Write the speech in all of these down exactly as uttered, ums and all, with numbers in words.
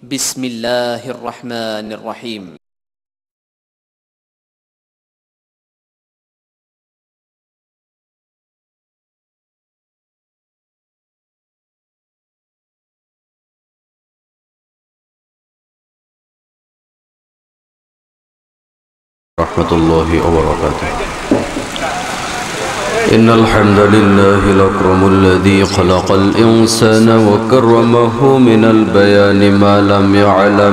বিসমিল্লাহির রহমানির রহিম। রহমতুল্লাহি ওয়া বারাকাতুহু। إن الحمد لله الأكرم الذي خلق الإنسان وكرمه من البيان ما لم يعلم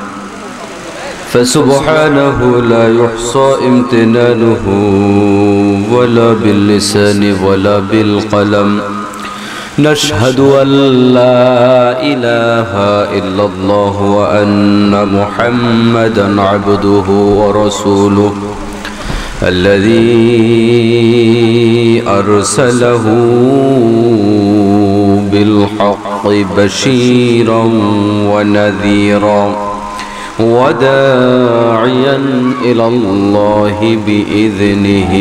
فسبحانه لا يحصى امتنانه ولا باللسان ولا بالقلم. نشهد أن لا إله إلا الله وأن محمدا عبده ورسوله الذي أرسله بالحق بشيرا ونذيرا وداعيا إلى الله بإذنه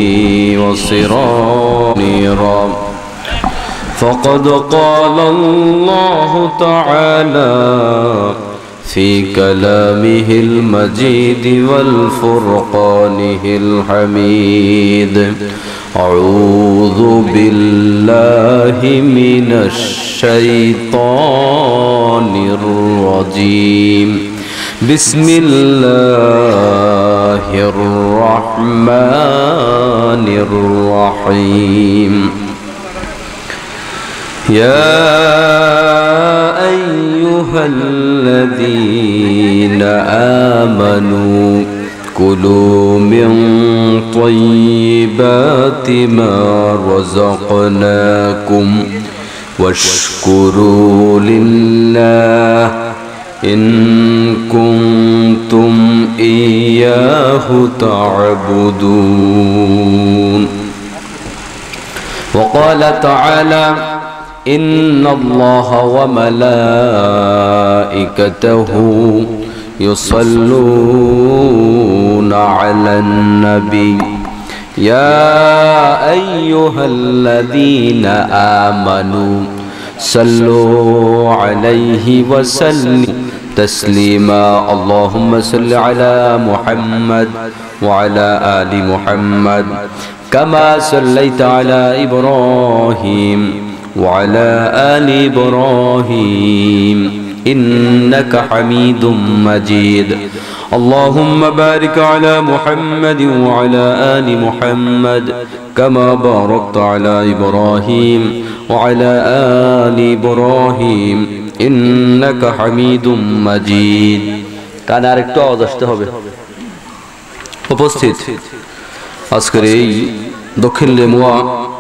وسراجا. فقد قال الله تعالى في كلامه المجيد والفرقانه الحميد: أعوذ بالله من الشيطان الرجيم. بسم الله الرحمن الرحيم. يا أيها الذين آمنوا كلوا من طيبات ما رزقناكم واشكروا لله إن كنتم إياه تعبدون. وقال تعالى: إن الله وملائكته يصلون على النبي يا أيها الذين آمنوا صلوا عليه وسلموا تسليما. اللهم صل على محمد وعلى آل محمد كما صليت على إبراهيم وعلى آل إبراهيم إنك حميد مجيد. اللهم بارك على محمد وعلى آل محمد كما باركت على إبراهيم وعلى آل إبراهيم إنك حميد مجيد. কানে আরেকটু আওয়াজ আসতে হবে। উপস্থিত আজকের এই দক্ষিণ লেমুয়া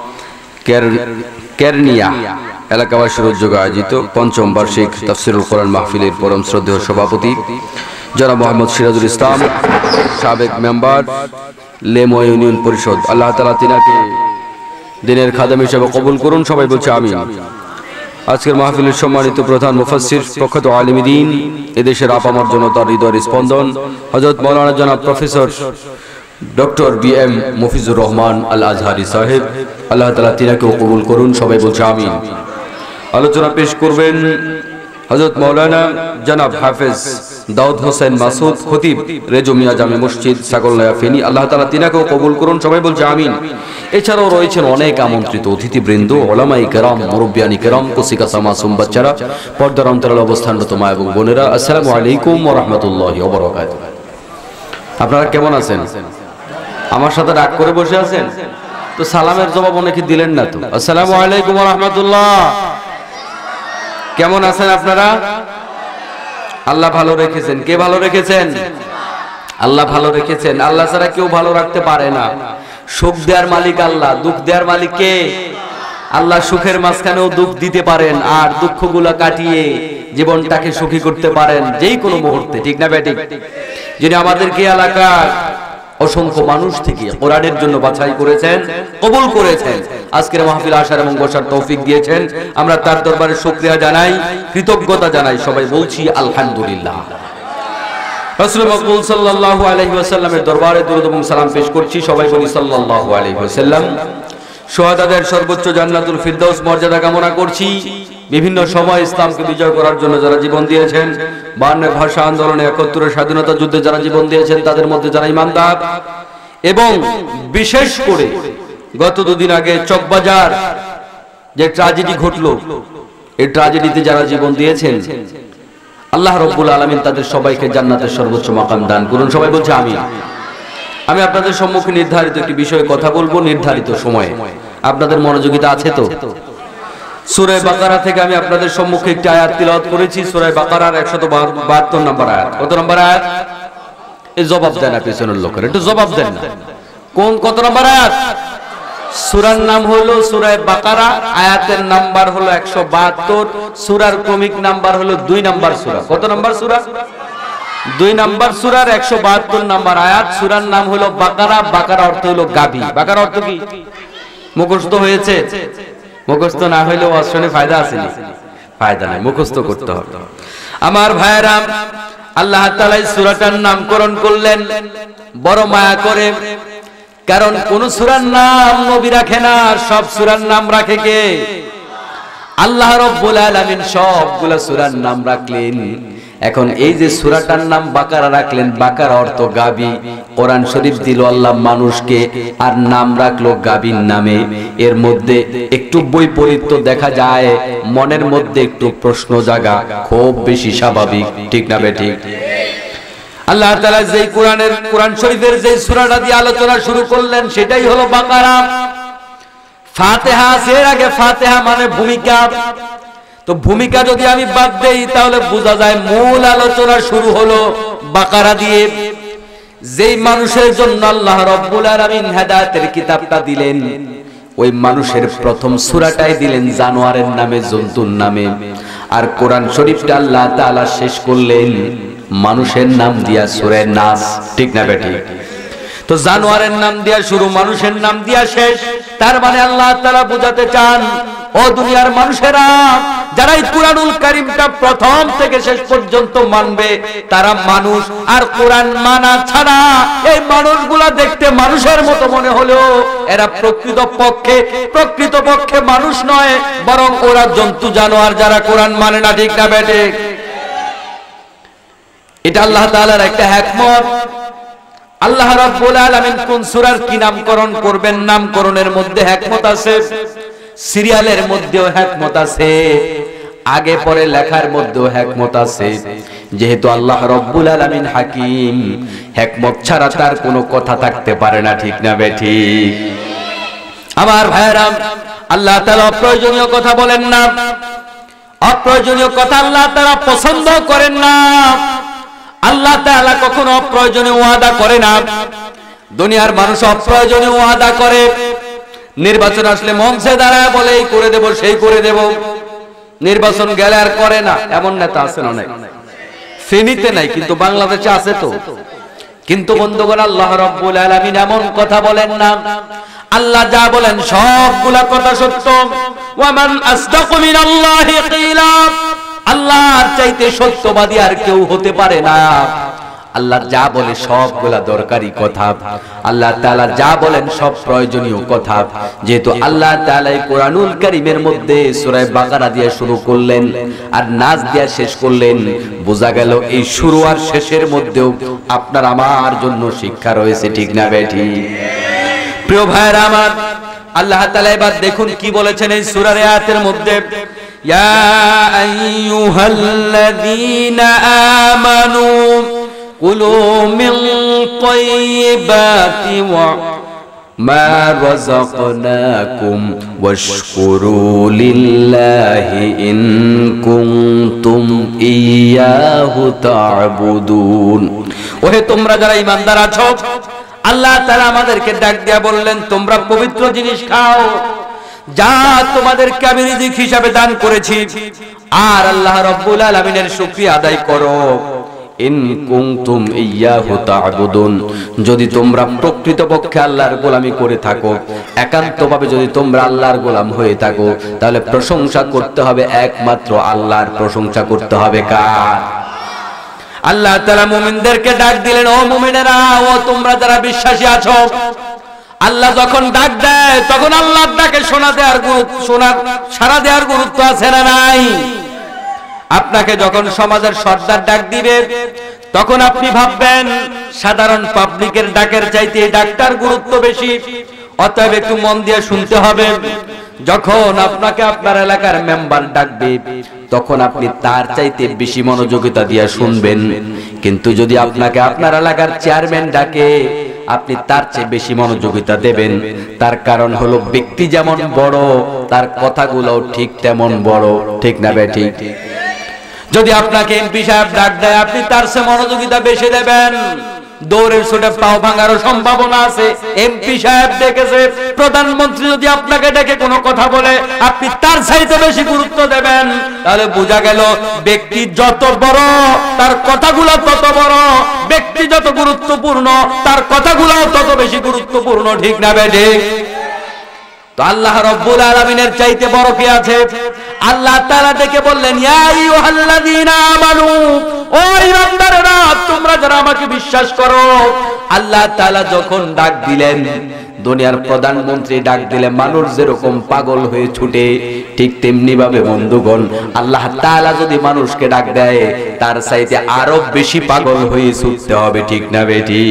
কেরনিয়া এলাকাবাসীর উদ্যোগে আয়োজিত পঞ্চম বার্ষিক তাফসিরুল কোরআন মাহফিলের পরম শ্রদ্ধেয় সভাপতি জনাব মোহাম্মদ সিরাজুল ইসলাম, সাবেক মেম্বার লেমুয়া ইউনিয়ন পরিষদ, আল্লাহ তাআলা তিনাকে দিনের খাদেম হিসেবে কবুল করুন। সবাই বলছে আমিন। আজকের মাহফিলের সম্মানিত প্রধান মুফাসসির, প্রখ্যাত আলিম দ্বীন, এদেশের আপামর জনতার হৃদয়ের স্পন্দন হযরত মাওলানা জনাব professor doctor B M Mofizur Rahman Al Azhari সাহেব, আল্লাহ তাআলা তিনাকেও কবুল করুন। সবাই বলছে আমিন। আলোচনা পেশ করবেন হযরত মাওলানা জনাব হাফেজ দাউদ হোসেন মাসুদ, খতিব রেজো মিয়া জামে মসজিদ, ছাগলনাইয়া, ফেনী, আল্লাহ তাআলা তিনাকেও কবুল করুন। সবাই বলছে আমিন। এছাড়াও রয়েছেন অনেক আমন্ত্রিত অতিথিবৃন্দ, ওলামায়ে কেরাম, মুরব্বিয়ানি কেরাম, কচিকাঁচা মাসুম বাচ্চারা, পর্দার অন্তরালে অবস্থানরত মা এবং বোনেরা, আসসালামু আলাইকুম ওয়া রাহমাতুল্লাহি ওয়া বারাকাতুহু। আপনারা কেমন আছেন? আমার সাথে রাগ করে বসে আছেন তো সালামের জবাব অনেকে দিলেন না। তো আসসালামু আলাইকুম ওয়া রাহমাতুল্লাহ। কেমন আছেন আপনারা? আল্লাহ ভালো রেখেছেন। কে ভালো রেখেছেন? আল্লাহ ভালো রেখেছেন। আল্লাহ ছাড়া কেউ ভালো রাখতে পারে না। সুখ দেওয়ার মালিক আল্লাহ, দুঃখ দেওয়ার মালিক কে? আল্লাহ সুখের মাঝখানেও দুঃখ দিতে পারেন আর দুঃখগুলো কাটিয়ে জীবনটাকে সুখী করতে পারেন যেই কোনো মুহূর্তে, ঠিক না বেঠিক? যিনি আমাদেরকে এলাকার অসংখ্য মানুষ থেকে কোরআনের জন্য বাছাই করেছেন, কবুল করেছেন, আজকের মাহফিল আসার এবং বসার তৌফিক দিয়েছেন, আমরা তার দরবারে শুকরিয়া জানাই, কৃতজ্ঞতা জানাই। সবাই বলছি আলহামদুলিল্লাহ। রাসূল মাকবুল সাল্লাল্লাহু আলাইহি ওয়াসাল্লামের দরবারে দরুদ এবং সালাম পেশ করছি। সবাই বলি সাল্লাল্লাহু আলাইহি ওয়াসাল্লাম। শুহাদাদের সর্বোচ্চ জান্নাতুল ফিরদাউস মর্যাদা কামনা করছি। বিভিন্ন সময় ইসলামকে বিজয় করার জন্য যারা জীবন দিয়েছেন, বায়ান্নের ভাষা আন্দোলনে, একাত্তরের স্বাধীনতা যুদ্ধে যারা জীবন দিয়েছেন, তাদের মধ্যে যারা ইমানদার, এবং বিশেষ করে গত দুদিন আগে চকবাজার যে ট্র্যাজেডি ঘটলো, এই ট্র্যাজেডিতে যারা জীবন দিয়েছেন, আল্লাহ রাব্বুল আলামিন তাদের সবাইকে জান্নাতের সর্বোচ্চ মাকাম দান করুন। সবাই বলছে আমিন। আমি আপনাদের সম্মুখে নির্ধারিত একটি বিষয়ে কথা বলবো, নির্ধারিত সময়ে। আপনাদের মনোযোগিতা আছে তো? সূরা বাকারা থেকে আমি আপনাদের সম্মুখে একটি আয়াত তিলাওয়াত করেছি, সূরা বাকারার একশত বাহাত্তর নম্বর আয়াত। কত নম্বর আয়াত? এই জবাব দেন না পেছনের লোকের, একটু জবাব দেন না। কোন কত নম্বর আয়াত? সূরার নাম হলো সূরা বাকারা, আয়াতের নাম্বার হলো একশো বাহাত্তর, সূরার ক্রমিক নাম্বার হলো দুই নাম্বার সূরা। কত নাম্বার সূরা? দুই নাম্বার সূরার একশো বাহাত্তর নাম্বার আয়াত। সূরার নাম হলো বাকারা। বাকারা অর্থ হলো গাবি। বাকারা অর্থ কি? মুখস্থ হয়েছে? মুখস্থ না হইলেও আসলে ফায়দা আছে না? ফায়দা নাই, মুখস্থ করতে হবে। আমার ভাইরা, আল্লাহ তাআলা এই সূরাটার নামকরণ করলেন বড় মায়া করে, কারণ কোন সূরার নাম নবী রাখে না, সব সূরার নাম রাখে কে? আল্লাহ রাব্বুল আলামিন সবগুলা সূরার নাম রাখলেন। এখন এই যে সূরাটার নাম বাকারা রাখলেন, বাকারা অর্থ গাবি। কোরআন শরীফ দিল আল্লাহ মানুষকে, আর নাম রাখলো গাবির নামে। এর মধ্যে একটু বৈপরীত্য দেখা যায়, মনের মধ্যে একটু প্রশ্ন জাগা খুব বেশি স্বাভাবিক, ঠিক না বেঠিক? আল্লাহ তাআলা যেই কোরআনের কোরআন শরীফের যে সূরাটা দিয়ে আলোচনা শুরু করলেন, সেটাই হলো বাকারা। ফাতিহা, এর আগে ফাতিহা মানে ভূমিকা। তো ভূমিকা যদি আমি বাদ দেই, তাহলে বোঝা যায় মূল আলোচনা শুরু হলো বাকারা দিয়ে। যেই মানুষের জন্য আল্লাহ রাব্বুল আলামিন হেদায়েতের কিতাবটা দিলেন, ওই মানুষের প্রথম সূরাটাই দিলেন জানোয়ারের নামে, জন্তুর নামে। আর কোরআন শরীফটা আল্লাহ তাআলা শেষ করলেন মানুষের নাম দিয়া, সূরা নাস, ঠিক না বেঠিক? তো জানোয়ারের নাম দিয়া শুরু, মানুষের নাম দিয়া শেষ। তার মানে আল্লাহ তাআলা বুঝাতে চান, ও দুনিয়ার মানুষেরা, যারা এই কুরআনুল কারীমটা প্রথম থেকে শেষ পর্যন্ত মানবে, তারা মানুষ। আর কোরআন মানা ছাড়া এই মানুষগুলা দেখতে মানুষের মতো মনে হলেও এরা প্রকৃত পক্ষে প্রকৃত পক্ষে মানুষ নয়, বরং ওরা জন্তু জানোয়ার, যারা কোরআন মানে না, ঠিক না বেঠিক? এটা আল্লাহ তাআলার একটা হিকমত। আল্লাহ রাব্বুল আলামিন কোন সূরার কি নামকরণ করবেন, নামকরণের মধ্যে হিকমত আছে, সিরিয়ালের মধ্যেও হিকমত আছে, আগে পরে লেখার মধ্যেও হিকমত আছে। যেহেতু আল্লাহ রাব্বুল আলামিন হাকীম, হিকমত ছাড়া তার কোনো কথা থাকতে পারে না, ঠিক না বেঠিক? আমার ভাইরা, আল্লাহ তাআলা অপ্রয়োজনীয় কথা বলেন না, অপ্রয়োজনীয় কথা আল্লাহ তাআলা পছন্দ করেন না। আল্লাহ তাআলা কখনো অপ্রয়োজনীয় ওয়াদা করে না। দুনিয়ার মানুষ অপ্রয়োজনীয় ওয়াদা করে, নির্বাচন আসলে মঞ্চে দাঁড়ায় বলে এই করে দেব, সেই করে দেব। নির্বাচন গেলে আর করে না, এমন নেতা আছেন অনেক। ফেনীতে নাই, কিন্তু বাংলাদেশে আছে তো। কিন্তু বন্ধুগণ, আল্লাহ রাব্বুল আলামিন এমন কথা বলেন না। আল্লাহ যা বলেন সবগুলা কথা সত্য। ওয়া মান আসদাকু মিনাল্লাহি কিলা, আল্লাহর চাইতে সত্যবাদী আর কেউ হতে পারে না। আল্লাহ যা বলে সবগুলা দরকারি কথা, আল্লাহ তাআলা যা বলেন সব প্রয়োজনীয় কথা। যেহেতু আল্লাহ তাআলা কোরআনুল কারীমের মধ্যে সূরা বাকারা দিয়ে শুরু করলেন আর নাস দিয়ে শেষ করলেন, বোঝা গেল এই শুরু আর শেষের মধ্যেও আপনার আমার জন্য শিক্ষা রয়েছে, ঠিক না বেঠিক? প্রিয় ভাইরা আমার, আল্লাহ তাআলা এবার দেখুন কি বলেছেন এই সূরার আয়াতের মধ্যে। ইয়া আইয়ুহাল্লাযীনা আমানু কুলু মিন তাইয়্যিবাতি ওয়া মা রাযাকনাকুম ওয়াশকুরু লিল্লাহি ইন কুনতুম ইয়্যাহু তা'বুদুন। ওহে তোমরা যারা ঈমানদার আছো, আল্লাহ তাআলা আমাদেরকে ডাক দিয়া বললেন, তোমরা পবিত্র জিনিস খাও যা তোমাদেরকে আমি রিজিক হিসাবে দান করেছি, আর আল্লাহ রাব্বুল আলামিনের শুকরিয়া আদায় করো। ইন কুনতুম ইয়্যাহু তা'বুদুন, যদি তোমরা প্রকৃতপক্ষে আল্লাহর গোলামি করে থাকো, একান্তভাবে যদি তোমরা আল্লাহর গোলাম হয়ে থাকো, তাহলে প্রশংসা করতে হবে একমাত্র আল্লাহর। প্রশংসা করতে হবে কার? আল্লাহ তাআলা মুমিনদেরকে ডাক দিলেন, ও মুমিনেরা, ও তোমরা যারা বিশ্বাসী আছো, আল্লাহ যখন ডাক দেয় তখন আল্লাহর ডাকে শোনা দেওয়ার গুরুত্ব শোনার সাড়া দেওয়ার গুরুত্ব আছে না নাই? আপনাকে যখন সমাজের সর্দার ডাক দিবে তখন আপনি ভাববেন সাধারণ পাবলিকের ডাকের চাইতে এই ডাকটার গুরুত্ব বেশি, অতএব একটু মন দিয়ে শুনতে হবে। যখন আপনাকে আপনার এলাকার মেম্বার ডাকবে তখন আপনি তার চাইতে বেশি মনোযোগিতা দিয়ে শুনবেন, কিন্তু যদি আপনাকে আপনার এলাকার চেয়ারম্যান ডাকে আপনি তার চেয়ে বেশি মনোযোগিতা দেবেন। তার কারণ হলো ব্যক্তি যেমন বড় তার কথাগুলো ঠিক তেমন বড়, ঠিক না বে ঠিক? যদি আপনাকে এমপি সাহেব ডাক দেয় আপনি তার চেয়ে মনোযোগিতা বেশি দেবেন, দৌড়ের ছোটে পাও ভাঙারও সম্ভাবনা আছে। এমপি সাহেব ডেকেছে, প্রধানমন্ত্রী যদি আপনাকে ডেকে কোনো কথা বলে আপনি তার চাইতে বেশি গুরুত্ব দেবেন। তাহলে বোঝা গেল ব্যক্তি যত বড় তার কথাগুলো তত বড়, ব্যক্তি যত গুরুত্বপূর্ণ তার কথাগুলো তত বেশি গুরুত্বপূর্ণ, ঠিক না বে ঠিক? তো আল্লাহ রাব্বুল আলামিনের চাইতে বড় কি আছে? আল্লাহ তাআলা ডেকে বললেন, ইয়া আইয়ুহাল্লাযীনা আমানু, ও ঈমানদারেরা তোমরা যারা আমাকে বিশ্বাস করো। আল্লাহ তাআলা যখন ডাক দিলেন, দুনিয়ার প্রধানমন্ত্রী ডাক দিলে মানুষ যেরকম পাগল হয়ে ছুটে, ঠিক তেমনি ভাবে বন্ধুগণ আল্লাহ তাআলা যদি মানুষকে ডাক দেয় তার চাইতে আরো বেশি পাগল হয়ে ছুটতে হবে, ঠিক না বেটি?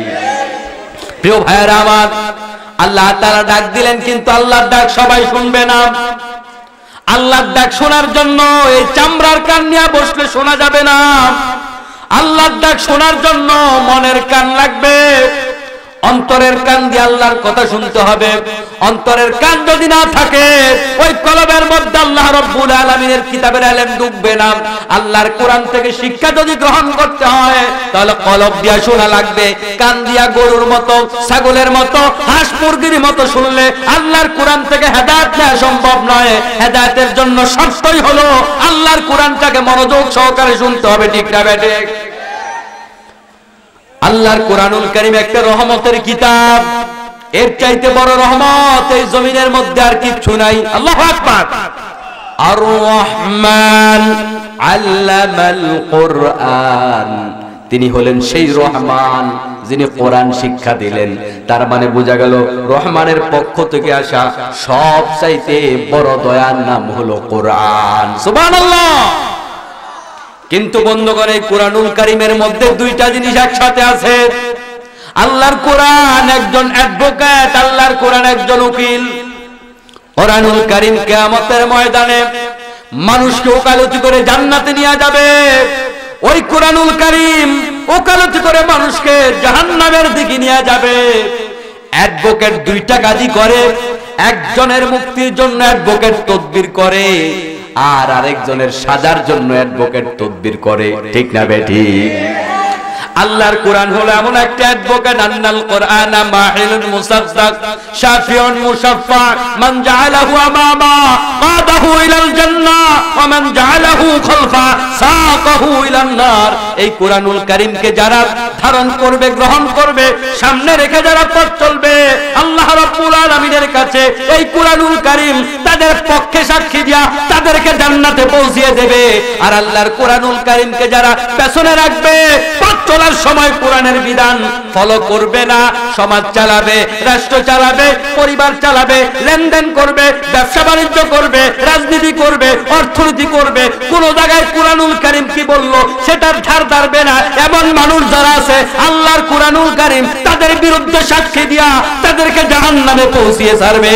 প্রিয় ভাইরা আমার, আল্লাহ তাআলা ডাক দিলেন কিন্তু আল্লাহর ডাক সবাই শুনবে না। আল্লাহর ডাক শোনার জন্য এই চামড়ার কান নিয়ে বসলে শোনা যাবে না। আল্লাহর ডাক শোনার জন্য মনের কান লাগবে, অন্তরের কান দিয়ে আল্লাহর কথা শুনতে হবে। অন্তরের কান যদি না থাকে ওই কলবের মধ্যে আল্লাহ রাব্বুল আলামিনের কিতাবের ইলম ঢুকবে না। আল্লাহর কোরআন থেকে শিক্ষা যদি গ্রহণ করতে হয় তাহলে কলব দিয়ে শোনা লাগবে। কান দিয়া গরুর মতো, ছাগলের মতো, হাঁস মুরগির মতো শুনলে আল্লাহর কোরআন থেকে হেদায়েত নেওয়া সম্ভব নয়। হেদায়েতের জন্য শর্তই হলো আল্লাহর কোরআনটাকে মনোযোগ সহকারে শুনতে হবে, ঠিক না বেটে? আল্লাহর কোরআনুল কারীম একটা রহমতের কিতাব, এর চাইতে বড় রহমত এই জমিনের মধ্যে আর কিচ্ছু নাই। আল্লাহু আকবার। আর রহমান আল্লামাল কোরআন, তিনি হলেন সেই রহমান যিনি কোরআন শিক্ষা দিলেন। তার মানে বোঝা গেল রহমানের পক্ষ থেকে আসা সব চাইতে বড় দয়ার নাম হলো কোরআন। সুবহানাল্লাহ। কিন্তু বন্ধুগণ এই কোরআনুল কারীমের মধ্যে দুইটা জিনিস একসাথে আছে। আল্লাহর কোরআন একজন অ্যাডভোকেট, আল্লাহর কোরআন একজন উকিল। কোরআনুল কারীম কিয়ামতের ময়দানে মানুষকে ওকালতি করে জান্নাতে নিয়ে যাবে। ওই কোরআনুল কারীম ওকালতি করে মানুষকে জাহান্নামের দিকে নিয়ে যাবে। অ্যাডভোকেট দুইটা কাজই করে, একজনের মুক্তির জন্য অ্যাডভোকেট তদবির করে আর আরেকজনের সাজার জন্য অ্যাডভোকেট তদবির করে, ঠিক না বেটি? আল্লাহর কোরআন হলো এমন একটা অ্যাডভোকেট, আন্নাল কোরআনা মাহিলুন মুসাদ্দাক শাফিউন মুশাফফা মান জাআলাহু আমামা কাদাহু ইলাল জান্নাহ ওয়া মান জাআলাহু খালফা সাকাহু ইলান নার। এই কোরআনুল কারীমকে যারা ধারণ করবে, গ্রহণ করবে, সামনে রেখে যারা পথ চলবে আল্লাহ রাব্বুল আলামিনের কাছে এই কোরআনুল কারীম তাদের পক্ষে সাক্ষী দিয়া তাদেরকে জান্নাতে পৌঁছিয়ে দেবে। আর আল্লাহর কোরআনুল কারীমকে যারা পেছনে রাখবে, পথ চলার সময় কোরআনের বিধান ফলো করবে না, সমাজ চালাবে, রাষ্ট্র চালাবে, পরিবার চালাবে, লেনদেন করবে, ব্যবসা বাণিজ্য করবে, রাজনীতি করবে, অর্থনীতি করবে, কোন জায়গায় কোরআনুল কারীম কি বললো সেটার ধার ধারবে না, এমন মানুষ যারা আছে আল্লাহর কোরআনুল কারীম তাদের বিরুদ্ধে সাক্ষী দিয়া তাদেরকে জাহান্নামে পৌঁছিয়ে ছাড়বে।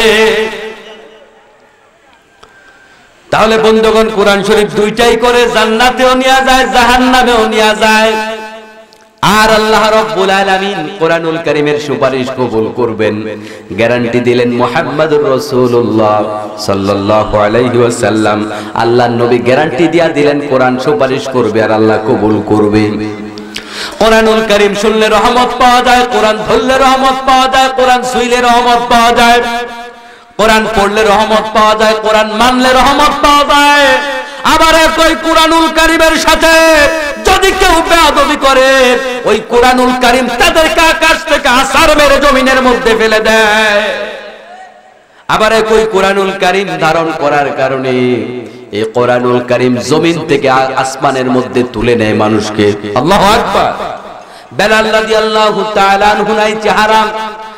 তাহলে বন্ধুগণ কোরআন শরীফ দুইটাই করে, জান্নাতেও নিয়ে যায়, জাহান্নামেও নিয়ে যায়। আর আল্লাহ রাব্বুল আলামিন কোরআনুল কারীমের সুপারিশ কবুল করবেন, গ্যারান্টি দিলেন মুহাম্মদুর রাসূলুল্লাহ সাল্লাল্লাহু আলাইহি ওয়াসাল্লাম। আল্লাহর নবী গ্যারান্টি দিয়া দিলেন কোরআন সুপারিশ করবে আর আল্লাহ কবুল করবে। কোরআনুল কারীম শুনলে রহমত পাওয়া যায়, কোরআন ধরলে রহমত পাওয়া যায়, কোরআন ছুঁইলে রহমত পাওয়া যায়, কোরআন পড়লে রহমত পাওয়া যায়, কোরআন মানলে রহমত পাওয়া যায়। আবার একই কোরআনুল কারীমের সাথে যদি কেউ বেয়াদবি করে ওই কোরআনুল কারীম তাদেরকে আকাশ থেকে আছাড় মেরে জমিনের মধ্যে ফেলে দেয়। আবার একই কোরআনুল কারীম ধারণ করার কারণে এই কোরআনুল কারীম জমিন থেকে আসমানের মধ্যে তুলে নেয় মানুষকে। আল্লাহু আকবার। বেলাল রাদিয়াল্লাহু তাআলা আনহু নাই চেহারা,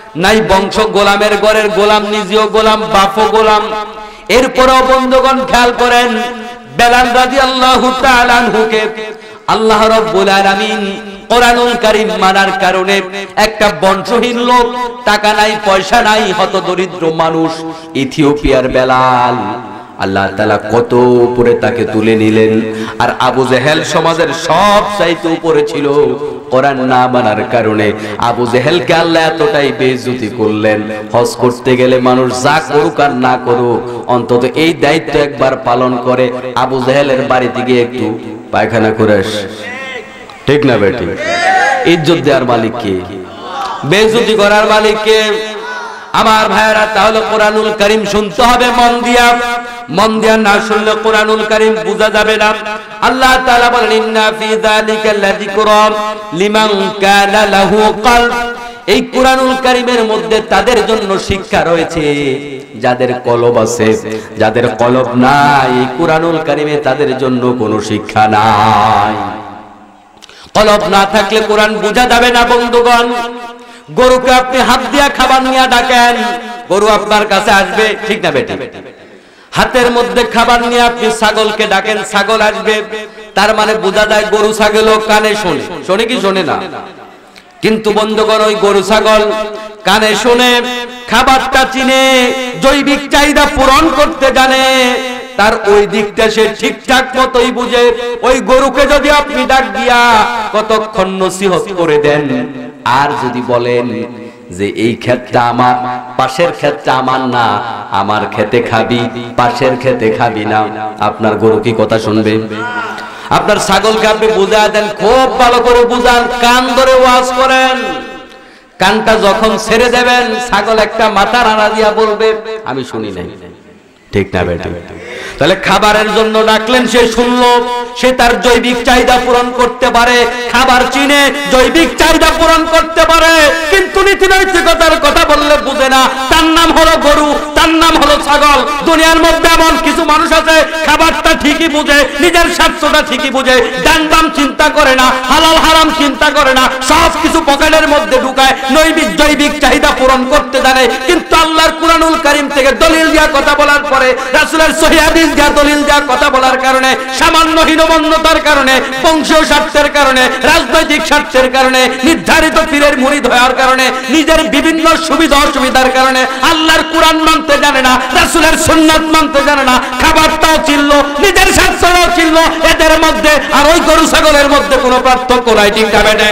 নাই বংশ গোলামের ঘরের গোলাম, নিজেও গোলাম, বাপও গোলাম। এরপরও বন্ধুগণ খেয়াল করেন, বেলাল রাদিয়াল্লাহু তাআলা আনহুকে আল্লাহ রাব্বুল আলামিন কোরআনুল কারীম মানার কারণে একটা বংশহীন লোক, টাকা নাই পয়সা নাই, হতদরিদ্র মানুষ, ইথিওপিয়ার বেলাল, আল্লাহ তাআলা কত উপরে তাকে তুলে নিলেন। আর আবু জেহেল সমাজের সব চাইতে উপরে ছিল, কোরআন না মানার কারণে আবু জেহেলকে আল্লাহ এতটাই বেইজ্জতি করলেন। হজ করতে গেলে মানুষ যা করুক আর না করুক, অন্তত এই দায়িত্ব একবার পালন করে আবু জেহেলের বাড়িতে গিয়ে একটু পায়খানা করে আস। ঠিক না বেটি? ইজ্জত দেওয়ার মালিক কে? বেইজ্জতি করার মালিক কে? আমার ভাইয়েরা, তাহলে কোরআনুল কারীম শুনতে হবে মন দিয়া। মন দিয়া না শুনলে কোরআনুল কারীম বোঝা যাবে না। আল্লাহ তাআলা বলেন, ইন্না ফি যালিকা লাযিকরা লিমান কানা লাহু কলব। এই কোরআনুল কারীমের মধ্যে তাদের জন্য শিক্ষা রয়েছে যাদের কলব আছে। যাদের কলব নাই, এই কোরআনুল কারীমে তাদের জন্য কোনো শিক্ষা নাই। কলব না থাকলে কোরআন বোঝা যাবে না বন্ধুগণ। গরুকে আপনি হাত দিয়া খাবার নিয়ে ডাকেন, গরু আপনার কাছে আসবে, ঠিক না বেটি? হাতের মধ্যে খাবার নিয়ে আপনি ছাগলকে ডাকেন, ছাগল আসবে। তার মানে বোঝা যায় গরু ছাগলও কানে শোনে। শোনে কি শোনে না? কিন্তু বন্ধুগণ, ওই গরু ছাগল কানে শোনে, খাবারটা চিনে, জৈবিক চাহিদা পূরণ করতে জানে, তার ওই দিকটা সে ঠিকঠাক মতোই বুঝে। ওই গরুকে যদি আপনি ডাক দিয়া কতক্ষণ নসিহত করে দেন, আর যদি বলেন যে এই ক্ষেতটা আমার, পাশের ক্ষেতটা আমার না, আমার খেতে খাবি, পাশের খেতে খাবি না, আপনার গরু কি কথা শুনবে? আপনার ছাগলকে আপনি বুঝায় দেন, খুব ভালো করে বুঝান, কান ধরে ওয়াজ করেন। কানটা যখন ছেড়ে দেবেন, ছাগল একটা মাথা নাড়া দিয়া বলবে আমি শুনি নাই। ঠিক না বেটি? তাহলে খাবারের জন্য ডাকলেন, সে শুনলো, সে তার জৈবিক চাহিদা পূরণ করতে পারে, খাবার চিনে জৈবিক চাহিদা পূরণ করতে পারে। কিন্তু নীতি নৈতিকতার কথা বললে বুঝে না। তার নাম হলো গরু, তার নাম হলো ছাগল। দুনিয়ার মধ্যে এমন কিছু মানুষ আছে, খাবারটা ঠিকই বুঝে, নিজের স্বার্থটা ঠিকই বুঝে, দাম দাম চিন্তা করে না, হালাল হারাম চিন্তা করে না, সব কিছু পকেটের মধ্যে ঢুকায়, নৈবিক জৈবিক চাহিদা পূরণ করতে জানে। কিন্তু আল্লাহর কুরআনুল কারীম থেকে দলিল দিয়া কথা বলার পরে, রাসূলের সহিহ হাদিস দিয়া দলিল দিয়া কথা বলার কারণে, সামান্য হীনমন্যতার কারণে, বংশীয় স্বার্থের কারণে, রাজনৈতিক স্বার্থের কারণে, নির্ধারিত পীরের মুরিদ হওয়ার কারণে, নিজের বিভিন্ন সুবিধা অসুবিধার কারণে আল্লাহর কুরআন মানতে জানে না, রাসূলের সুন্নাত মানতে জানে না, খাবারটাও চিনল, নিজের স্বার্থটাও চিনল। এদের মধ্যে আর ওই গরু ছাগলের মধ্যে কোনো পার্থক্য নাই। ঠিক না বেঠিক?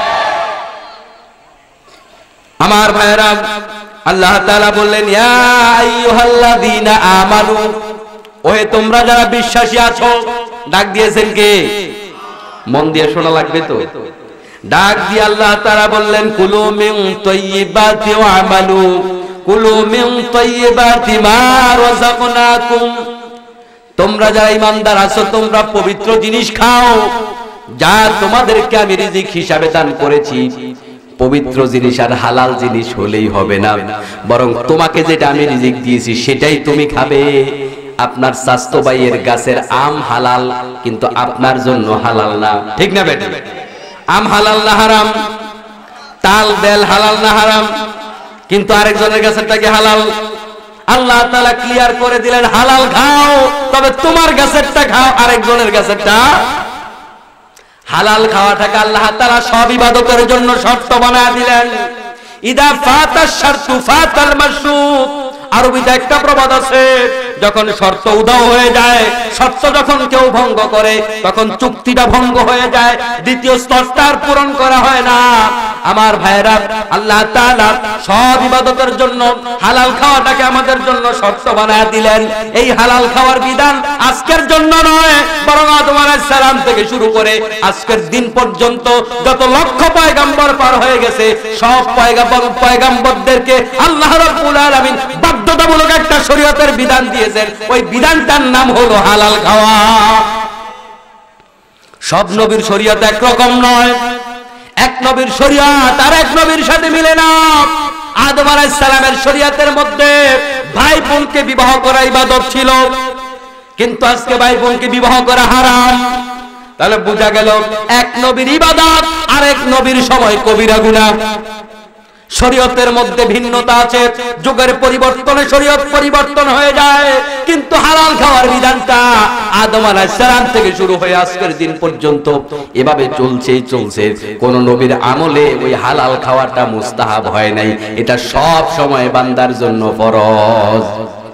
আমার ভাইরা, আল্লাহ তাআলা বললেন, ইয়া আইয়ুহাল্লাযীনা আমানু, ওহে তোমরা যারা বিশ্বাসী আছো। ডাক দিয়েছেন কে? মন দিয়ে শোনা লাগবে তো। ডাক দিয়ে আল্লাহ তাআলা বললেন, কুলু মিন তাইয়্যিবাতি ওয়া আমালু, কুলু মিন তাইয়্যিবাতি মা রাযাকনাকুম। তোমরা যারা ঈমানদার আছো, তোমরা পবিত্র জিনিস খাও, যা তোমাদেরকে আমি রিজিক হিসাবে দান করেছি। পবিত্র জিনিস আর হালাল জিনিস হলেই হবে না, বরং তোমাকে যেটা আমি রিজিক দিয়েছি সেটাই তুমি খাবে। আপনার স্বাস্থ্য ভাইয়ের গাছের আম হালাল, কিন্তু আপনার জন্য হালাল না। ঠিক না বেটা? আম হালাল না হারাম? তাল বেল হালাল না হারাম? কিন্তু আরেকজনের গাছেরটা কি হালাল? আল্লাহ তাআলা ক্লিয়ার করে দিলেন, হালাল খাও, তবে তোমার গাছেরটা খাও, আরেকজনের গাছেরটা। হালাল খাওয়াটাকে আল্লাহ তাআলা সব ইবাদতের জন্য শর্ত বানায় দিলেন। ইদা ফাতাশ শারতু ফাতাল মাশরুত। আরবিতে একটা প্রবাদ আছে, যখন শর্ত উধাও হয়ে যায়, শর্ত যখন কেউ ভঙ্গ করে, তখন চুক্তিটা ভঙ্গ হয়ে যায়, দ্বিতীয় স্তরটা আর পূরণ করা হয় না। আমার ভাইরা, আল্লাহ তাআলা সব ইবাদতের জন্য হালাল খাওয়াটাকে আমাদের জন্য শর্ত বানায় দিলেন। এই হালাল খাওয়ার বিধান আজকের জন্য নয়, বরং আদম আলাইহিস সালাম থেকে শুরু করে আজকের দিন পর্যন্ত যত লক্ষ পয়গম্বর পার হয়ে গেছে, সব পয়গম্বর পয়গম্বরদেরকে আল্লাহ রাব্বুল আলামিন বাধ্যতামূলক একটা শরীয়তের বিধান দিয়েছেন। ওই বিধানটার নাম হলো হালাল খাওয়া। সব নবীর শরীয়ত একরকম নয়। এক নবীর শরীয়ত আর এক নবীর সাথে মিলে না। আদম আলাইহিস সালামের শরীয়তের মধ্যে ভাই বোনকে বিবাহ করা ইবাদত ছিল, কিন্তু আজকে ভাই বোনকে বিবাহ করা হারাম। তাহলে বোঝা গেল, এক নবীর ইবাদত আর এক নবীর সময় কবিরা গুনাহ। শরীয়তের মধ্যে ভিন্নতা আছে, যুগের পরিবর্তনে শরীয়ত পরিবর্তন হয়ে যায়, কিন্তু হালাল খাওয়ার বিধানটা আদম আলাইহিস সালাম থেকে শুরু হয়ে আজকের দিন পর্যন্ত এভাবে চলছেই চলছে। কোন নবীর আমলে ওই হালাল খাওয়াটা মুস্তাহাব হয় নাই, এটা সব সময় বান্দার জন্য ফরজ।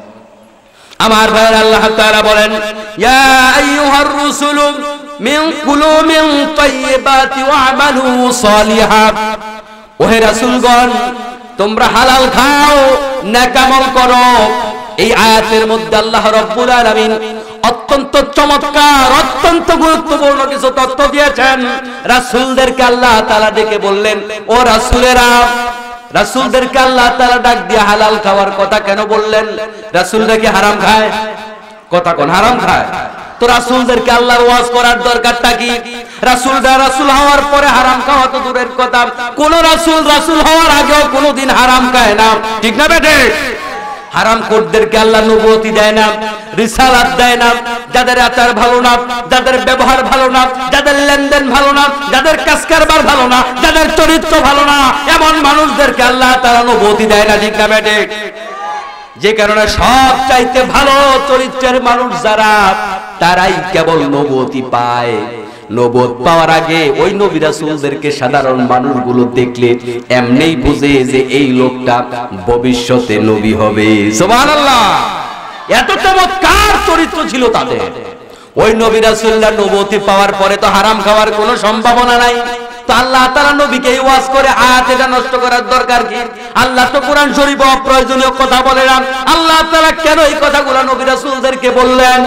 আমার ভাইয়ের, আল্লাহ তাআলা বলেন, ইয়া আইয়ুহার রাসূলু মিন কুলু মিন তাইয়্যিবাতি ওয়া'মালু সালিহান। ওহে রাসূলগণ, তোমরা হালাল খাও, নেক আমল করো। এই আয়াতের মধ্যে আল্লাহ রাব্বুল আলামিন অত্যন্ত চমৎকার, অত্যন্ত গুরুত্বপূর্ণ কিছু তথ্য দিয়েছেন। রাসূলদেরকে আল্লাহ তাআলা ডেকে বললেন, ও রাসূলেরা, রাসূলদেরকে আল্লাহ তাআলা ডাক দিয়ে হালাল খাওয়ার কথা কেন বললেন? রাসূলরা কি হারাম খায়? কথা কোন হারাম খায়? তো রাসূলদেরকে আল্লাহর ওয়াজ করার দরকারটা কি? রাসূলরা রাসূল হওয়ার পরে হারাম খাওয়া তো দূরের কথা, কোন রাসূল রাসূল হওয়ার আগেও কোনোদিন হারাম খায় না, ঠিক না বেটে? হারাম কোরদেরকে আল্লাহ নবুয়তি দেয় না, রিসালাত দেয় না। যাদের আচার ভালো না, যাদের ব্যবহার ভালো না, যাদের লেনদেন ভালো না, যাদের কাজ কারবার ভালো না, যাদের চরিত্র ভালো না, এমন মানুষদেরকে আল্লাহ তাআলা নবুয়তি দেয় না, ঠিক না বেটে? যে কারণে সব চাইতে ভালো চরিত্রের মানুষ যারা, তারাই কেবল নবুয়তি পায়। নবুয়ত পাওয়ার আগে ওই নবী রাসূলদেরকে সাধারণ মানুষগুলো দেখলে এমনিই বুঝে যে এই লোকটা ভবিষ্যতে নবী হবে। সুবহানাল্লাহ, এত চমৎকার চরিত্র ছিল তাদের। ওই নবী রাসূলরা নবুয়তি পাওয়ার পরে তো হারাম খাওয়ার কোনো সম্ভাবনা নাই। তো আল্লাহ তাআলা নবীকে ওয়াজ করে আয়াত এটা নষ্ট করার দরকার কি? আল্লাহ তো কোরআন শরীফে অপ্রয়োজনীয় কথা বলে না, আল্লাহ তাআলা কেন এই কথাগুলো নবী রাসূলদেরকে বললেন?